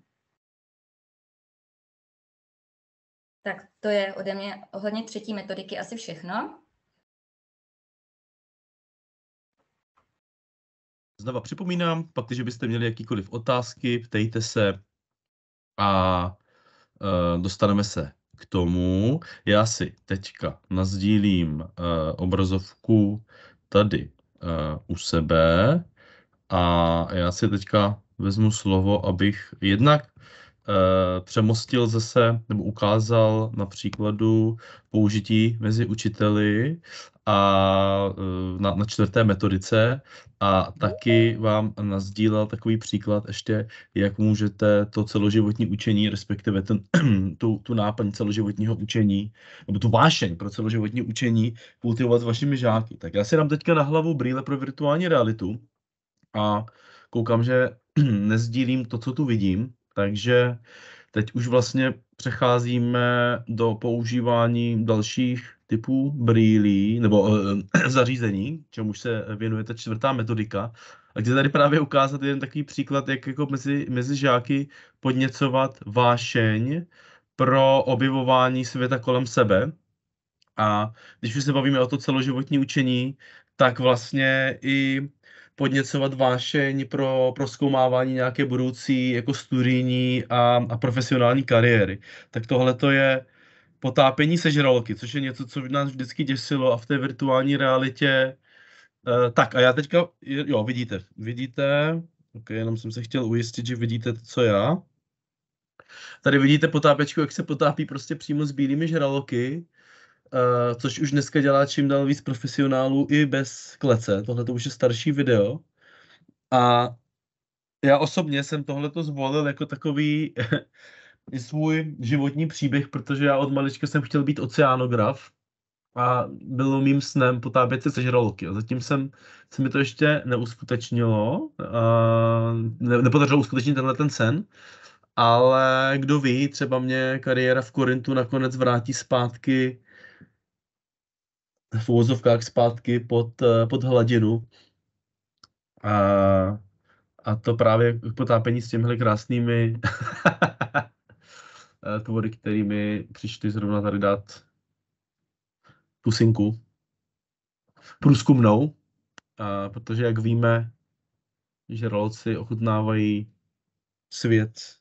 Tak to je ode mě ohledně třetí metodiky asi všechno. Znova připomínám, pak, když byste měli jakýkoliv otázky, ptejte se a uh, dostaneme se k tomu. Já si teďka nazdílím uh, obrazovku tady uh, u sebe a já si teďka vezmu slovo, abych jednak uh, přemostil zase nebo ukázal na příkladu použití mezi učiteli a uh, na, na čtvrté metodice a taky vám nasdílel takový příklad ještě, jak můžete to celoživotní učení, respektive ten, tu, tu náplň celoživotního učení, nebo tu vášeň pro celoživotní učení kultivovat s vašimi žáky. Tak já si dám teďka na hlavu brýle pro virtuální realitu a koukám, že nesdílím to, co tu vidím, takže teď už vlastně přecházíme do používání dalších typů brýlí nebo e, zařízení, čemuž se věnuje ta čtvrtá metodika. A chci tady právě ukázat jeden takový příklad, jak jako mezi, mezi žáky podněcovat vášeň pro objevování světa kolem sebe. A když už se bavíme o to celoživotní učení, tak vlastně i podněcovat vášeň pro prozkoumávání nějaké budoucí jako studijní a, a profesionální kariéry. Tak tohle to je potápění sežralky, což je něco, co nás vždycky děsilo a v té virtuální realitě. Uh, tak a já teďka, jo, vidíte, vidíte, ok, jenom jsem se chtěl ujistit, že vidíte to, co já. Tady vidíte potápěčku, jak se potápí prostě přímo s bílými žraloky, uh, což už dneska dělá čím dál víc profesionálů i bez klece. Tohle to už je starší video. A já osobně jsem tohleto zvolil jako takový i svůj životní příběh, protože já od malička jsem chtěl být oceánograf a bylo mým snem potápět se sežraloky. A zatím jsem, se mi to ještě neuskutečnilo, ne, nepodařilo uskutečnit tenhle ten sen, ale kdo ví, třeba mě kariéra v Korintu nakonec vrátí zpátky, v uvozovkách zpátky pod, pod hladinu. A, a to právě potápění s těmihle krásnými tvory, kterými přišli zrovna tady dát pusinku průzkumnou, a protože jak víme, žraloci ochutnávají svět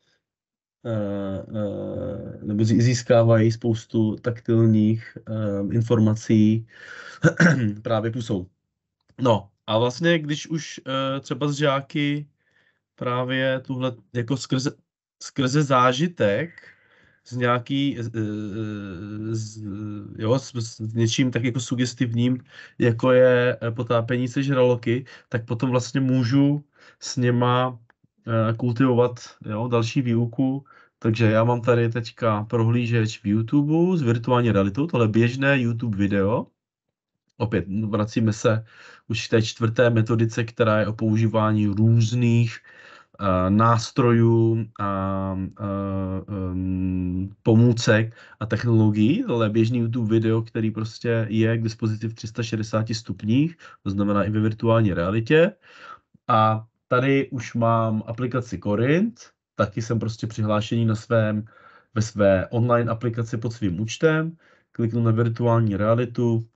nebo získávají spoustu taktilních informací právě pusou. No a vlastně, když už třeba z žáky právě tuhle jako skrze skrze zážitek s nějaký, s, jo, s, s něčím tak jako sugestivním, jako je potápění se žraloky, tak potom vlastně můžu s něma kultivovat, jo, další výuku. Takže já mám tady teďka prohlížeč v YouTube s virtuální realitou, tohle běžné YouTube video. Opět vracíme se už k té čtvrté metodice, která je o používání různých Uh, nástrojů a uh, um, pomůcek a technologií. Tohle je běžný YouTube video, který prostě je k dispozici v tři sta šedesáti stupních, to znamená i ve virtuální realitě. A tady už mám aplikaci Korint, taky jsem prostě přihlášený na svém, ve své online aplikaci pod svým účtem, kliknu na virtuální realitu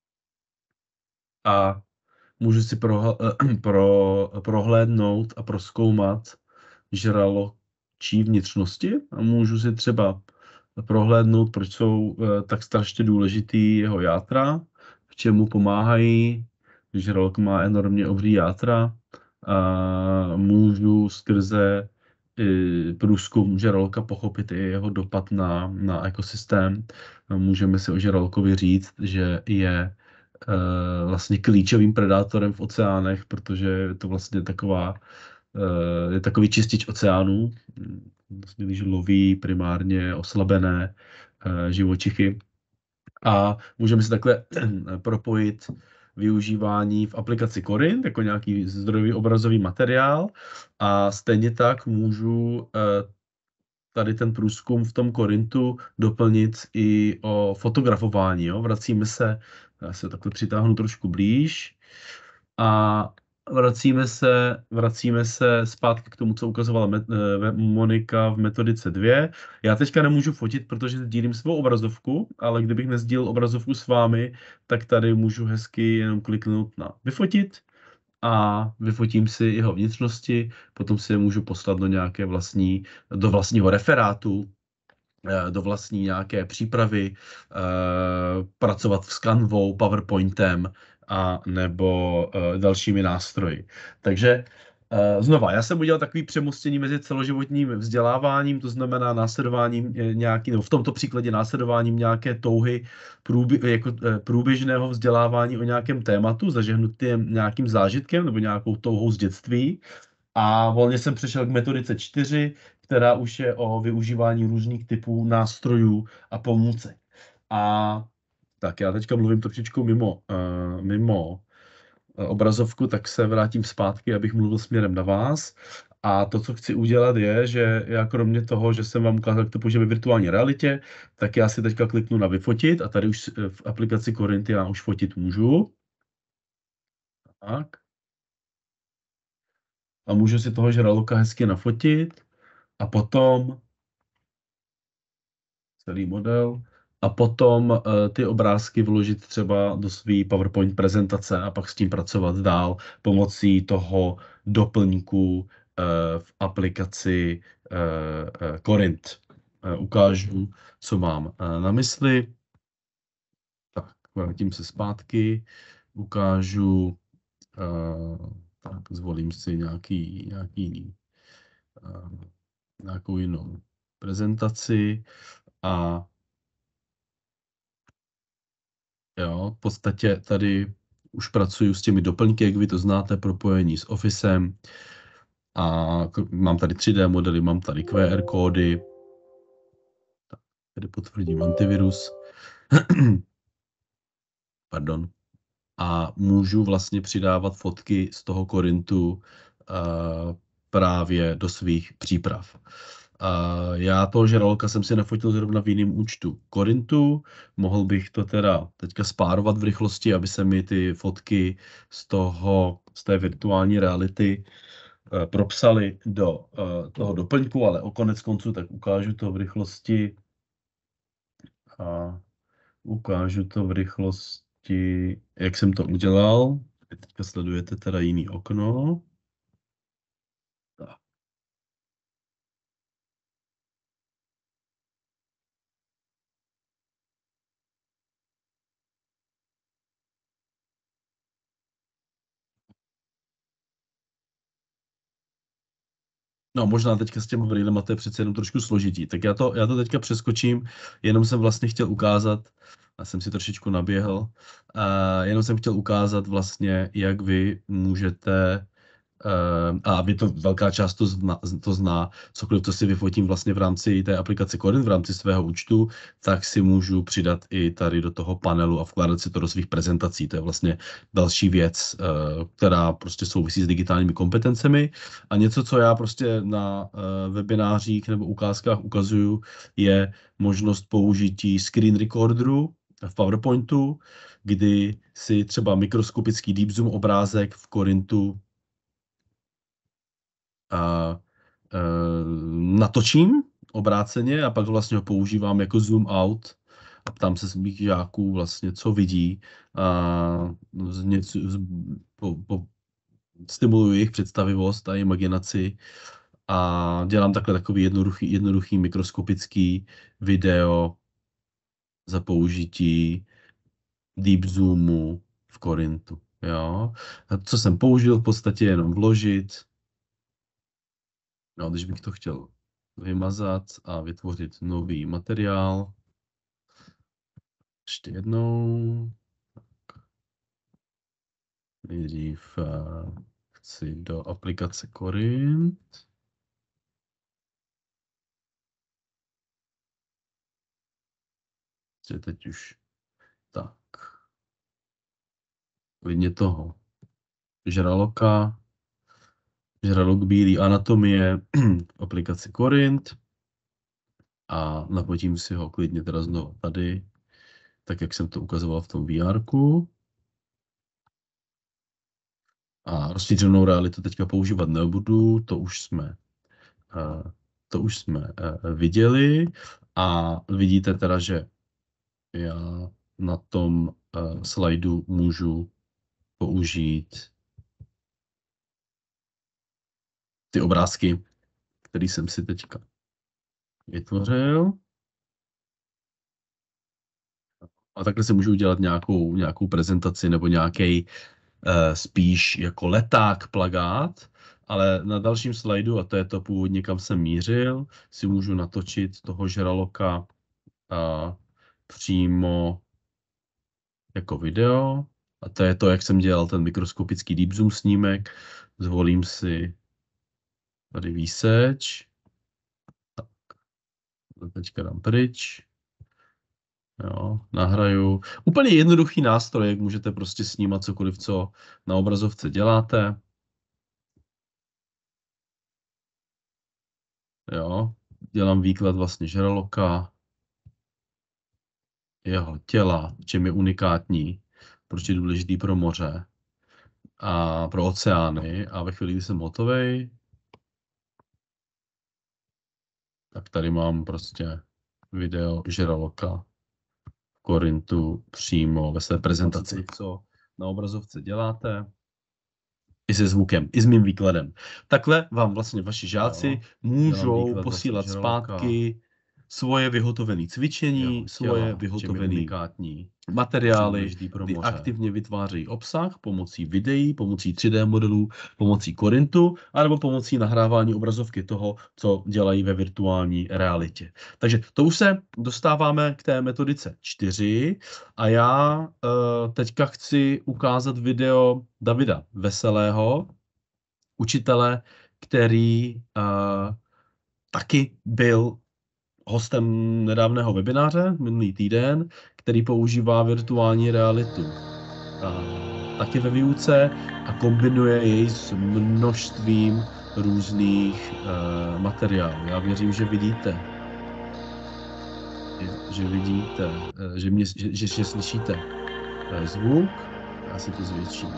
a můžu si pro, pro, prohlédnout a prozkoumat žraločí vnitřnosti a můžu si třeba prohlédnout, proč jsou tak strašně důležitý jeho játra, k čemu pomáhají, když žralok má enormně obří játra. A můžu skrze průzkum žraloka pochopit i jeho dopad na, na ekosystém. Můžeme si o žralokovi říct, že je uh, vlastně klíčovým predátorem v oceánech, protože je to vlastně taková, uh, je takový čistič oceánů, vlastně, když loví primárně oslabené uh, živočichy. A můžeme si takhle propojit využívání v aplikaci Corint jako nějaký zdrojový obrazový materiál a stejně tak můžu tady ten průzkum v tom Corintu doplnit i o fotografování. Jo? Vracíme se, já se takhle přitáhnu trošku blíž a vracíme se, vracíme se zpátky k tomu, co ukazovala met, Monika v metodice dvě. Já teďka nemůžu fotit, protože sdílím svou obrazovku, ale kdybych nesdílel obrazovku s vámi, tak tady můžu hezky jenom kliknout na vyfotit a vyfotím si jeho vnitřnosti, potom si je můžu poslat do nějaké vlastní, do vlastního referátu, do vlastní nějaké přípravy, pracovat s Canvou, PowerPointem a nebo dalšími nástroji. Takže znova, já jsem udělal takový přemostění mezi celoživotním vzděláváním, to znamená následováním nějaký, nebo v tomto příkladě následováním nějaké touhy průbě, jako průběžného vzdělávání o nějakém tématu, zažehnutým nějakým zážitkem nebo nějakou touhou z dětství. A volně jsem přešel k metodice čtyři, která už je o využívání různých typů nástrojů a pomůcek. A tak já teďka mluvím trošičku mimo, uh, mimo obrazovku, tak se vrátím zpátky, abych mluvil směrem na vás. A to, co chci udělat, je, že já kromě toho, že jsem vám ukázal, jak to použije ve virtuální realitě, tak já si teďka kliknu na vyfotit a tady už v aplikaci Corint já už fotit můžu. Tak. A můžu si toho žraloka hezky nafotit a potom celý model a potom uh, ty obrázky vložit třeba do své PowerPoint prezentace a pak s tím pracovat dál pomocí toho doplňku uh, v aplikaci uh, uh, Corint. Uh, ukážu, co mám uh, na mysli. Tak, vrátím se zpátky. Ukážu, uh, tak zvolím si nějaký, nějaký jiný, uh, nějakou jinou prezentaci a jo, v podstatě tady už pracuji s těmi doplňky, jak vy to znáte, propojení s Officem a mám tady tři dé modely, mám tady Q R kódy, tady potvrdím antivirus, pardon, a můžu vlastně přidávat fotky z toho Corintu uh, právě do svých příprav. Uh, já toho žraloka jsem si nafotil zrovna v jiném účtu Corintu. Mohl bych to teda teďka spárovat v rychlosti, aby se mi ty fotky z toho, z té virtuální reality uh, propsaly do uh, toho doplňku, ale o konec konců tak ukážu to v rychlosti. A ukážu to v rychlosti, jak jsem to udělal. Teďka sledujete teda jiný okno. Tak. No, možná teďka s těmi brýlema to je přece jenom trošku složitý. Tak já to, já to teďka přeskočím, jenom jsem vlastně chtěl ukázat, já jsem si trošičku naběhl, uh, jenom jsem chtěl ukázat vlastně, jak vy můžete, uh, a vy to velká část to zna, to zná, cokoliv to si vyfotím vlastně v rámci té aplikace Corint, v rámci svého účtu, tak si můžu přidat i tady do toho panelu a vkládat si to do svých prezentací. To je vlastně další věc, uh, která prostě souvisí s digitálními kompetencemi. A něco, co já prostě na uh, webinářích nebo ukázkách ukazuju, je možnost použití screen recorderu v PowerPointu, kdy si třeba mikroskopický deep zoom obrázek v Corintu a uh, natočím obráceně a pak vlastně ho používám jako zoom out a ptám se svých žáků vlastně, co vidí a něco, po, po, stimuluji jejich představivost a imaginaci a dělám takhle takový jednoduchý, jednoduchý mikroskopický video za použití Deep Zoomu v Corintu. Jo? A co jsem použil, v podstatě jenom vložit. No, když bych to chtěl vymazat a vytvořit nový materiál. Ještě jednou. Nejdřív uh, chci do aplikace Corint. Je teď už tak. Vidně toho. Žraloka. Žralok bílý anatomie v aplikaci Corint. A napotím si ho klidně teda znovu tady, tak jak jsem to ukazoval v tom V R ku. A rozšířenou realitu teďka používat nebudu, to už jsme, uh, to už jsme uh, viděli. A vidíte teda, že já na tom uh, slajdu můžu použít ty obrázky, které jsem si teďka vytvořil. A takhle si můžu udělat nějakou, nějakou prezentaci nebo nějaký uh, spíš jako leták plagát, ale na dalším slajdu, a to je to původně, kam jsem mířil, si můžu natočit toho žraloka uh, přímo jako video. A to je to, jak jsem dělal ten mikroskopický deep zoom snímek. Zvolím si tady výseč. Tak, to teďka dám pryč. Jo, nahraju. Úplně jednoduchý nástroj, jak můžete prostě snímat cokoliv, co na obrazovce děláte. Jo, dělám výklad vlastně žraloka, jeho těla, čem je unikátní, proč je důležitý pro moře a pro oceány. A ve chvíli, kdy jsem hotovej, tak tady mám prostě video žraloka v Corintu přímo ve své prezentaci, co na obrazovce děláte. I se zvukem, i s mým výkladem. Takhle vám vlastně vaši žáci jo, můžou posílat vlastně zpátky svoje vyhotovené cvičení, jo, svoje vyhotovené materiály, kdy aktivně vytvářejí obsah pomocí videí, pomocí tři dé modelů, pomocí Corintu, anebo pomocí nahrávání obrazovky toho, co dělají ve virtuální realitě. Takže to už se dostáváme k té metodice čtyři a já uh, teďka chci ukázat video Davida Veselého, učitele, který uh, taky byl hostem nedávného webináře minulý týden, který používá virtuální realitu a taky ve výuce a kombinuje jej s množstvím různých uh, materiálů. Já věřím, že vidíte, že vidíte, uh, že, mě, že, že, že slyšíte uh, zvuk. Já si to zvětším.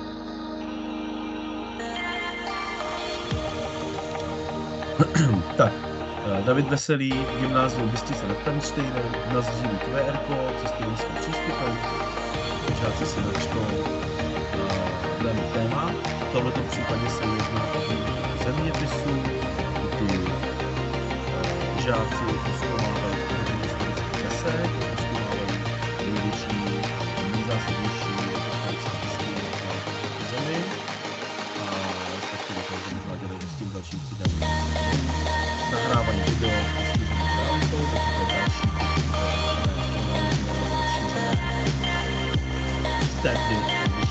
Tak. David Veselý, gymnázium Bystrica nad Karlštejnem, na sdílí Q R kód se studentským přístupem. Žáci si načtou daný téma. V tomto případě se jedná o zeměpisu, kdy žáci postupovávají historický desek, postupovávají největší, nejzásadnější historické zemi. A respektive to, že možná dělají s tím dalším týdem. Nahrávání video s realitou, takže to je další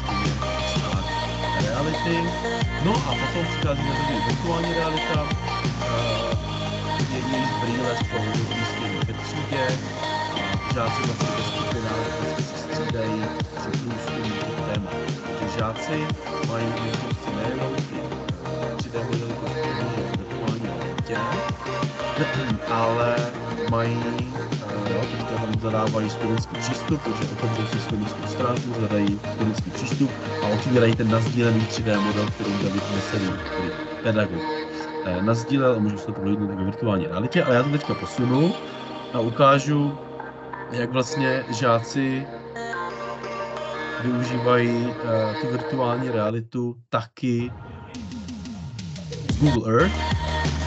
tehdy reality. No a potom přicházíme do virtuální realita, je jejich brýle z toho umístění ve třídě a žáci vlastně ve skupinách se střídají při průzkumu těch témat. Takže žáci mají možnosti nejenom tři dé modely v virtuální realitě, ale mají, jo, teďka tam zadávají studentský přístup, takže otevřou si studentskou stránku, zadají studentský přístup a otvírají ten nasdílený tři dé model, který David Veselý, který pedagog, nasdílel a můžu se to prohlídnout ve virtuální realitě, ale já to teďka posunu a ukážu, jak vlastně žáci využívají uh, tu virtuální realitu taky z Google Earth.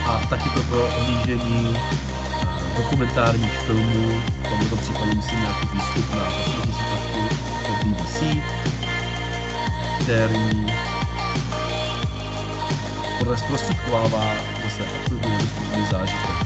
a taky to pro ohlížení dokumentárních filmů, v tomto případě myslím nějaký výstup na osmdesátku od B B C, který podle zprostředkovává zase absolutně nedostupný zážitek.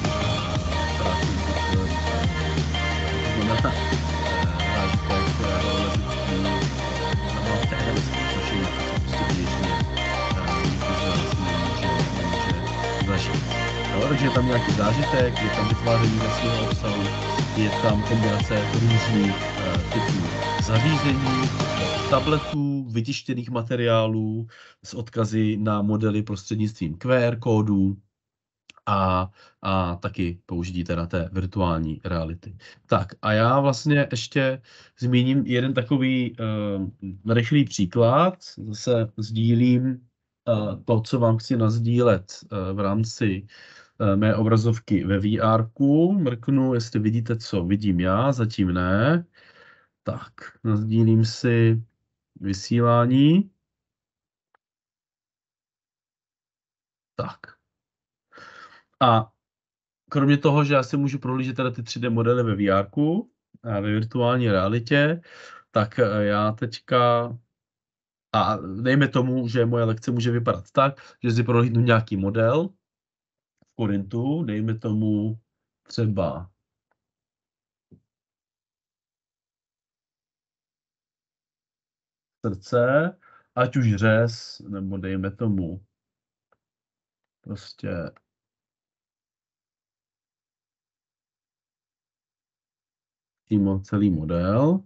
To znamená zážitek relevantní na malé televizi, což je prostě běžně nikdo z nás nemůže zažít. Takže je tam nějaký zážitek, je tam vytváření vlastního obsahu, je tam kombinace různých uh, typů zařízení, tabletů, vytištěných materiálů s odkazy na modely prostřednictvím Q R kódů a, a taky použití teda té virtuální reality. Tak a já vlastně ještě zmíním jeden takový uh, rychlý příklad, zase sdílím uh, to, co vám chci nasdílet uh, v rámci mé obrazovky ve V R ku. Mrknu, jestli vidíte, co vidím já, zatím ne. Tak, nasdílím si vysílání. Tak. A kromě toho, že já si můžu prohlížet teda ty tři D modely ve V R ku a ve virtuální realitě, tak já teďka a dejme tomu, že moje lekce může vypadat tak, že si prohlídnu nějaký model Korintu, dejme tomu třeba srdce, ať už řez, nebo dejme tomu prostě přímo celý model.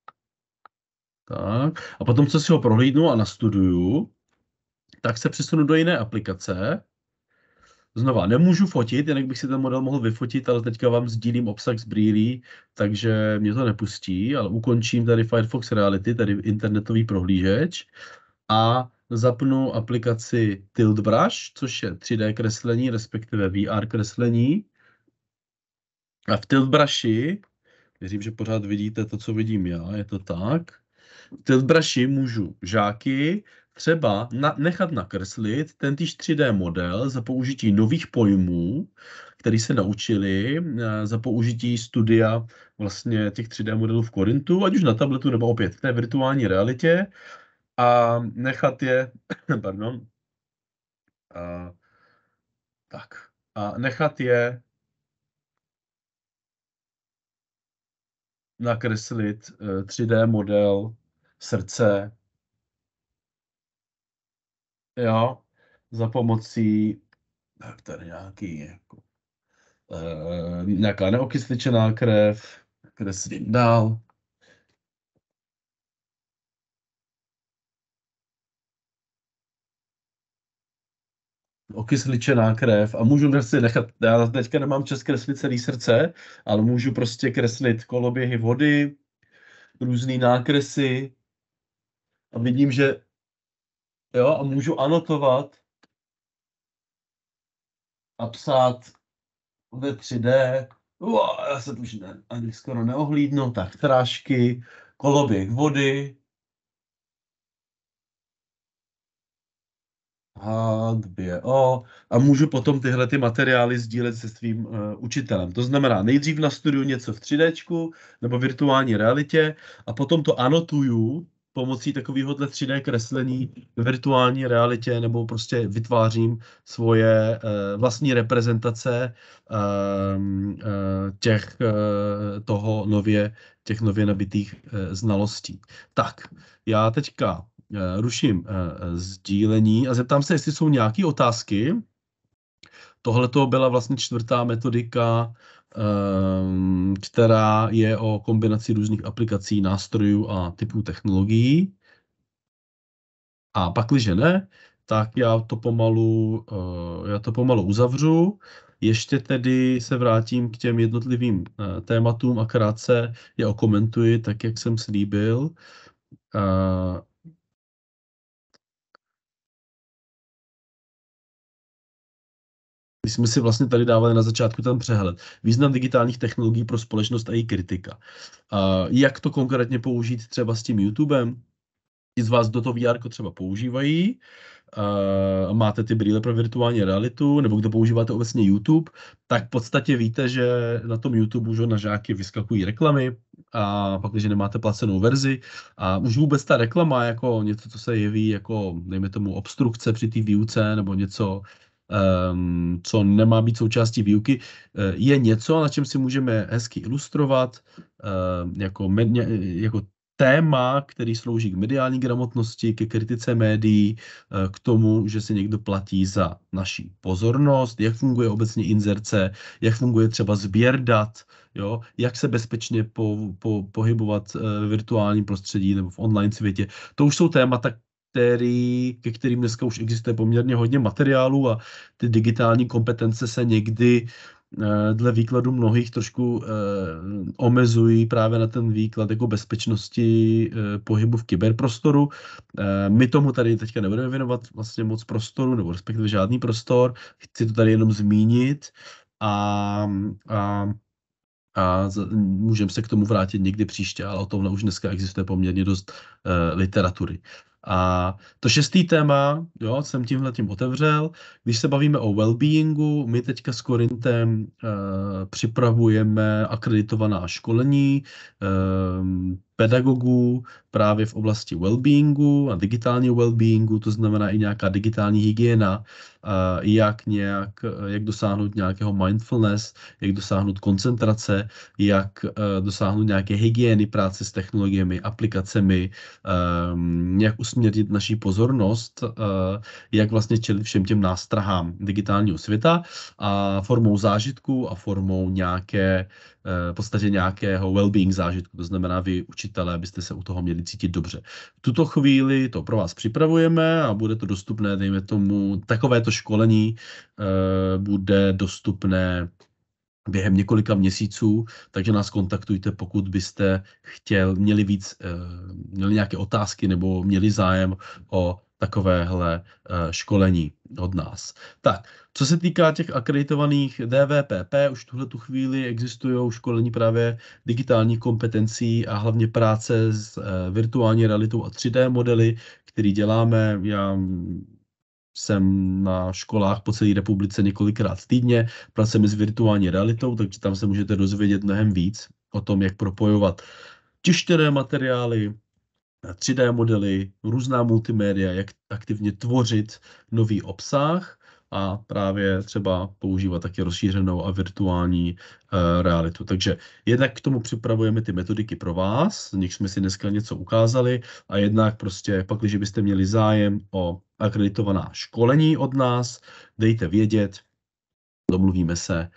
Tak. A potom, co si ho prohlídnu a nastuduju, tak se přesunu do jiné aplikace. Znova, nemůžu fotit, jinak bych si ten model mohl vyfotit, ale teďka vám sdílím obsah z brýlí, takže mě to nepustí, ale ukončím tady Firefox Reality, tady internetový prohlížeč a zapnu aplikaci Tilt Brush, což je tři D kreslení, respektive V R kreslení. A v Tilt Brushi, věřím, že pořád vidíte to, co vidím já, je to tak. V Tilt Brushi můžu žáky třeba na, nechat nakreslit tentýž tři D model za použití nových pojmů, který se naučili za použití studia vlastně těch tři D modelů v Korintu, ať už na tabletu nebo opět v té virtuální realitě a nechat je, pardon, a, tak, a nechat je nakreslit tři D model srdce, jo, za pomocí, tak tady nějaký, jako, uh, nějaká neokysličená krev, kreslím dál. Okysličená krev a můžu si nechat, já teďka nemám čas kreslit celý srdce, ale můžu prostě kreslit koloběhy vody, různý nákresy a vidím, že jo, a můžu anotovat a psát ve tři D. Uá, já se tu už ne, ani skoro neohlídnu. Tak, trášky, koloběh vody. H dvě O. A můžu potom tyhle ty materiály sdílet se svým uh, učitelem. To znamená, nejdřív nastuduju něco v tři D nebo virtuální realitě a potom to anotuju pomocí takovéhohle tři D kreslení v virtuální realitě nebo prostě vytvářím svoje uh, vlastní reprezentace uh, uh, těch, uh, toho nově, těch nově nabitých uh, znalostí. Tak, já teďka uh, ruším uh, sdílení a zeptám se, jestli jsou nějaké otázky. Tohle to byla vlastně čtvrtá metodika, která je o kombinaci různých aplikací, nástrojů a typů technologií. A pakliže ne, tak já to pomalu, já to pomalu uzavřu. Ještě tedy se vrátím k těm jednotlivým tématům a krátce je okomentuji, tak jak jsem slíbil. My jsme si vlastně tady dávali na začátku ten přehled. Význam digitálních technologií pro společnost a její kritika. Jak to konkrétně použít třeba s tím YouTubem? ti z vás, kdo to V R třeba používají, uh, máte ty brýle pro virtuální realitu, nebo kdo používáte obecně YouTube, tak v podstatě víte, že na tom YouTube už na žáky vyskakují reklamy a pak, když nemáte placenou verzi a už vůbec ta reklama jako něco, co se jeví jako, dejme tomu, obstrukce při té výuce nebo něco, um, co nemá být součástí výuky, je něco, na čem si můžeme hezky ilustrovat uh, jako, med, jako téma, který slouží k mediální gramotnosti, ke kritice médií, k tomu, že si někdo platí za naši pozornost, jak funguje obecně inzerce, jak funguje třeba sběr dat, jo, jak se bezpečně po, po, pohybovat v virtuálním prostředí nebo v online světě. To už jsou témata, který, ke kterým dneska už existuje poměrně hodně materiálů a ty digitální kompetence se někdy dle výkladu mnohých trošku eh, omezují právě na ten výklad jako bezpečnosti eh, pohybu v kyberprostoru. Eh, my tomu tady teďka nebudeme věnovat vlastně moc prostoru, nebo respektive žádný prostor. Chci to tady jenom zmínit a, a, a můžeme se k tomu vrátit někdy příště, ale o tom už dneska existuje poměrně dost eh, literatury. A to šestý téma, jo, jsem tímhle tím otevřel. Když se bavíme o wellbeingu, my teďka s Korintem e, připravujeme akreditovaná školení e, pedagogů právě v oblasti wellbeingu a digitálního wellbeingu, to znamená i nějaká digitální hygiena, e, jak, nějak, jak dosáhnout nějakého mindfulness, jak dosáhnout koncentrace, jak e, dosáhnout nějaké hygieny práce s technologiemi, aplikacemi, e, jak usměrnit naší pozornost, jak vlastně čelit všem těm nástrahám digitálního světa a formou zážitku a formou nějaké, v podstatě nějakého well-being zážitku, to znamená vy učitelé, byste se u toho měli cítit dobře. V tuto chvíli to pro vás připravujeme a bude to dostupné, dejme tomu, takovéto školení bude dostupné během několika měsíců, takže nás kontaktujte, pokud byste chtěl, měli víc, měli nějaké otázky nebo měli zájem o takovéhle školení od nás. Tak, co se týká těch akreditovaných D V P P, už v tuhle tu chvíli existují školení právě digitálních kompetencí a hlavně práce s virtuální realitou a tři D modely, který děláme. Já jsem na školách po celé republice několikrát týdně, pracujeme s virtuální realitou, takže tam se můžete dozvědět mnohem víc o tom, jak propojovat tištěné materiály, tři D modely, různá multimédia, jak aktivně tvořit nový obsah a právě třeba používat taky rozšířenou a virtuální uh, realitu. Takže jednak k tomu připravujeme ty metodiky pro vás, z nich jsme si dneska něco ukázali a jednak prostě pak, když byste měli zájem o akreditovaná školení od nás, dejte vědět, domluvíme se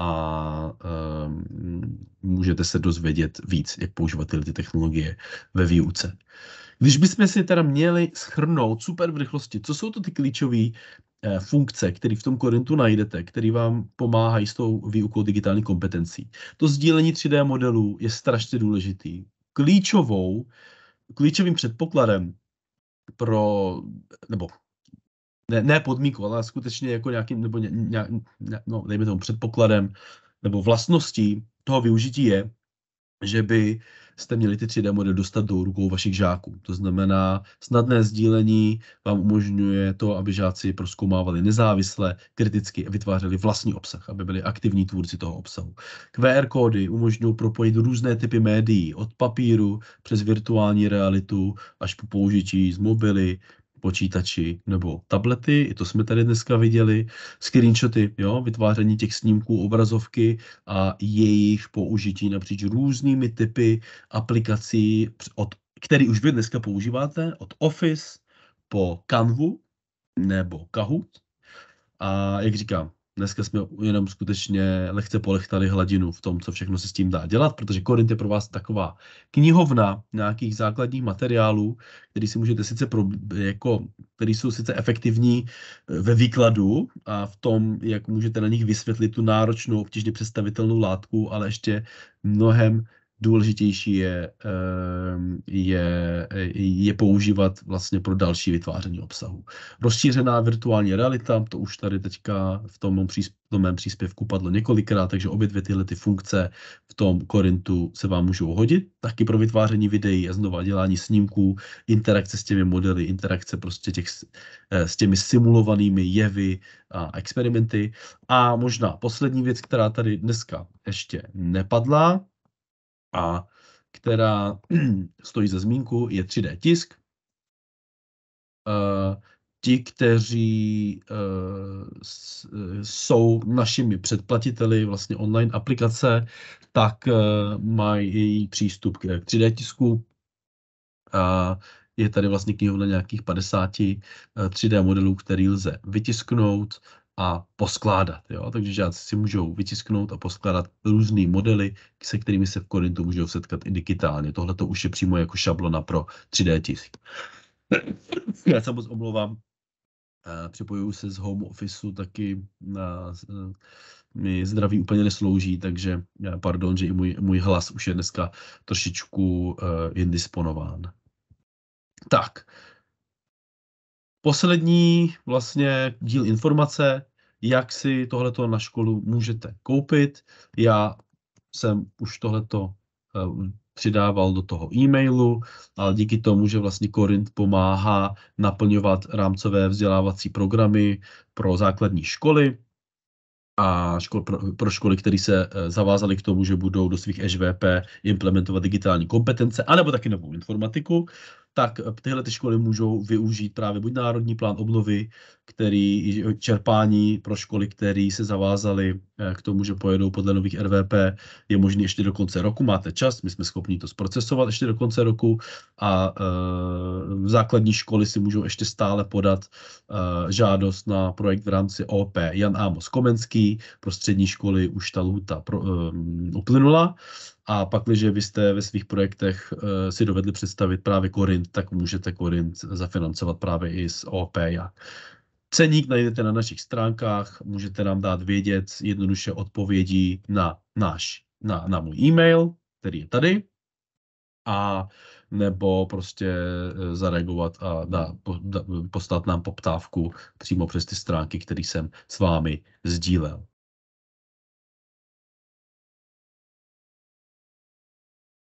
a um, můžete se dozvědět víc, jak používat ty technologie ve výuce. Když bychom si teda měli shrnout super v rychlosti, co jsou to ty klíčové eh, funkce, které v tom Korintu najdete, které vám pomáhají s tou výukou digitálních kompetencí. To sdílení tři D modelů je strašně důležitý. Klíčovou, klíčovým předpokladem pro, nebo ne, ne podmínku, ale skutečně jako nějakým, nebo ně, ně, no, dejme tomu předpokladem, nebo vlastností toho využití je, že by jste měli ty tři D modely dostat do rukou vašich žáků. To znamená, snadné sdílení vám umožňuje to, aby žáci prozkoumávali nezávisle, kriticky a vytvářeli vlastní obsah, aby byli aktivní tvůrci toho obsahu. Q R kódy umožňují propojit různé typy médií, od papíru přes virtuální realitu až po použití z mobily, počítači nebo tablety, i to jsme tady dneska viděli, screenshoty, jo, vytváření těch snímků, obrazovky a jejich použití napříč různými typy aplikací, od, který už vy dneska používáte, od Office po Canvu nebo Kahoot. A jak říkám, dneska jsme jenom skutečně lehce polechtali hladinu v tom, co všechno se s tím dá dělat, protože Korint je pro vás taková knihovna nějakých základních materiálů, který si můžete sice pro, jako, který jsou sice efektivní ve výkladu a v tom, jak můžete na nich vysvětlit tu náročnou, obtížně představitelnou látku, ale ještě mnohem důležitější je, je, je používat vlastně pro další vytváření obsahu. Rozšířená virtuální realita, to už tady teďka v tom, v tom mém příspěvku padlo několikrát, takže obě dvě tyhle ty funkce v tom Corinthu se vám můžou hodit, taky pro vytváření videí a znova dělání snímků, interakce s těmi modely, interakce prostě těch, s těmi simulovanými jevy a experimenty. A možná poslední věc, která tady dneska ještě nepadla a která stojí za zmínku, je tři dé tisk. Uh, ti, kteří uh, s, jsou našimi předplatiteli vlastně online aplikace, tak uh, mají přístup k tři dé tisku. Uh, je tady vlastně knihovna nějakých padesáti tři dé modelů, který lze vytisknout a poskládat. Jo? Takže žáci si můžou vytisknout a poskládat různé modely, se kterými se v Corinthu můžou setkat i digitálně. Tohle to už je přímo jako šablona pro tři dé tisk. Já se moc omlouvám. Připojuju se z home officeu taky. Na, mi zdraví úplně neslouží, takže pardon, že i můj, můj hlas už je dneska trošičku uh, indisponován. Tak. Poslední vlastně díl informace, jak si tohleto na školu můžete koupit. Já jsem už tohleto uh, přidával do toho e-mailu, ale díky tomu, že vlastně Corinth pomáhá naplňovat rámcové vzdělávací programy pro základní školy a škol, pro, pro školy, které se uh, zavázaly k tomu, že budou do svých E Ž V P implementovat digitální kompetence, anebo taky novou informatiku, tak tyhle ty školy můžou využít právě buď národní plán obnovy, který čerpání pro školy, které se zavázaly k tomu, že pojedou podle nových R V P, je možný ještě do konce roku. Máte čas, my jsme schopni to zprocesovat ještě do konce roku a e, základní školy si můžou ještě stále podat e, žádost na projekt v rámci O P Jan Amos Komenský. Pro střední školy už ta lhůta pro, e, uplynula. A pak, když vy jste ve svých projektech uh, si dovedli představit právě Corinth, tak můžete Corinth zafinancovat právě i z O P. Ceník najdete na našich stránkách, můžete nám dát vědět jednoduše odpovědí na náš, na, na můj e-mail, který je tady, a nebo prostě zareagovat a dá, po, dá, poslat nám poptávku přímo přes ty stránky, které jsem s vámi sdílel.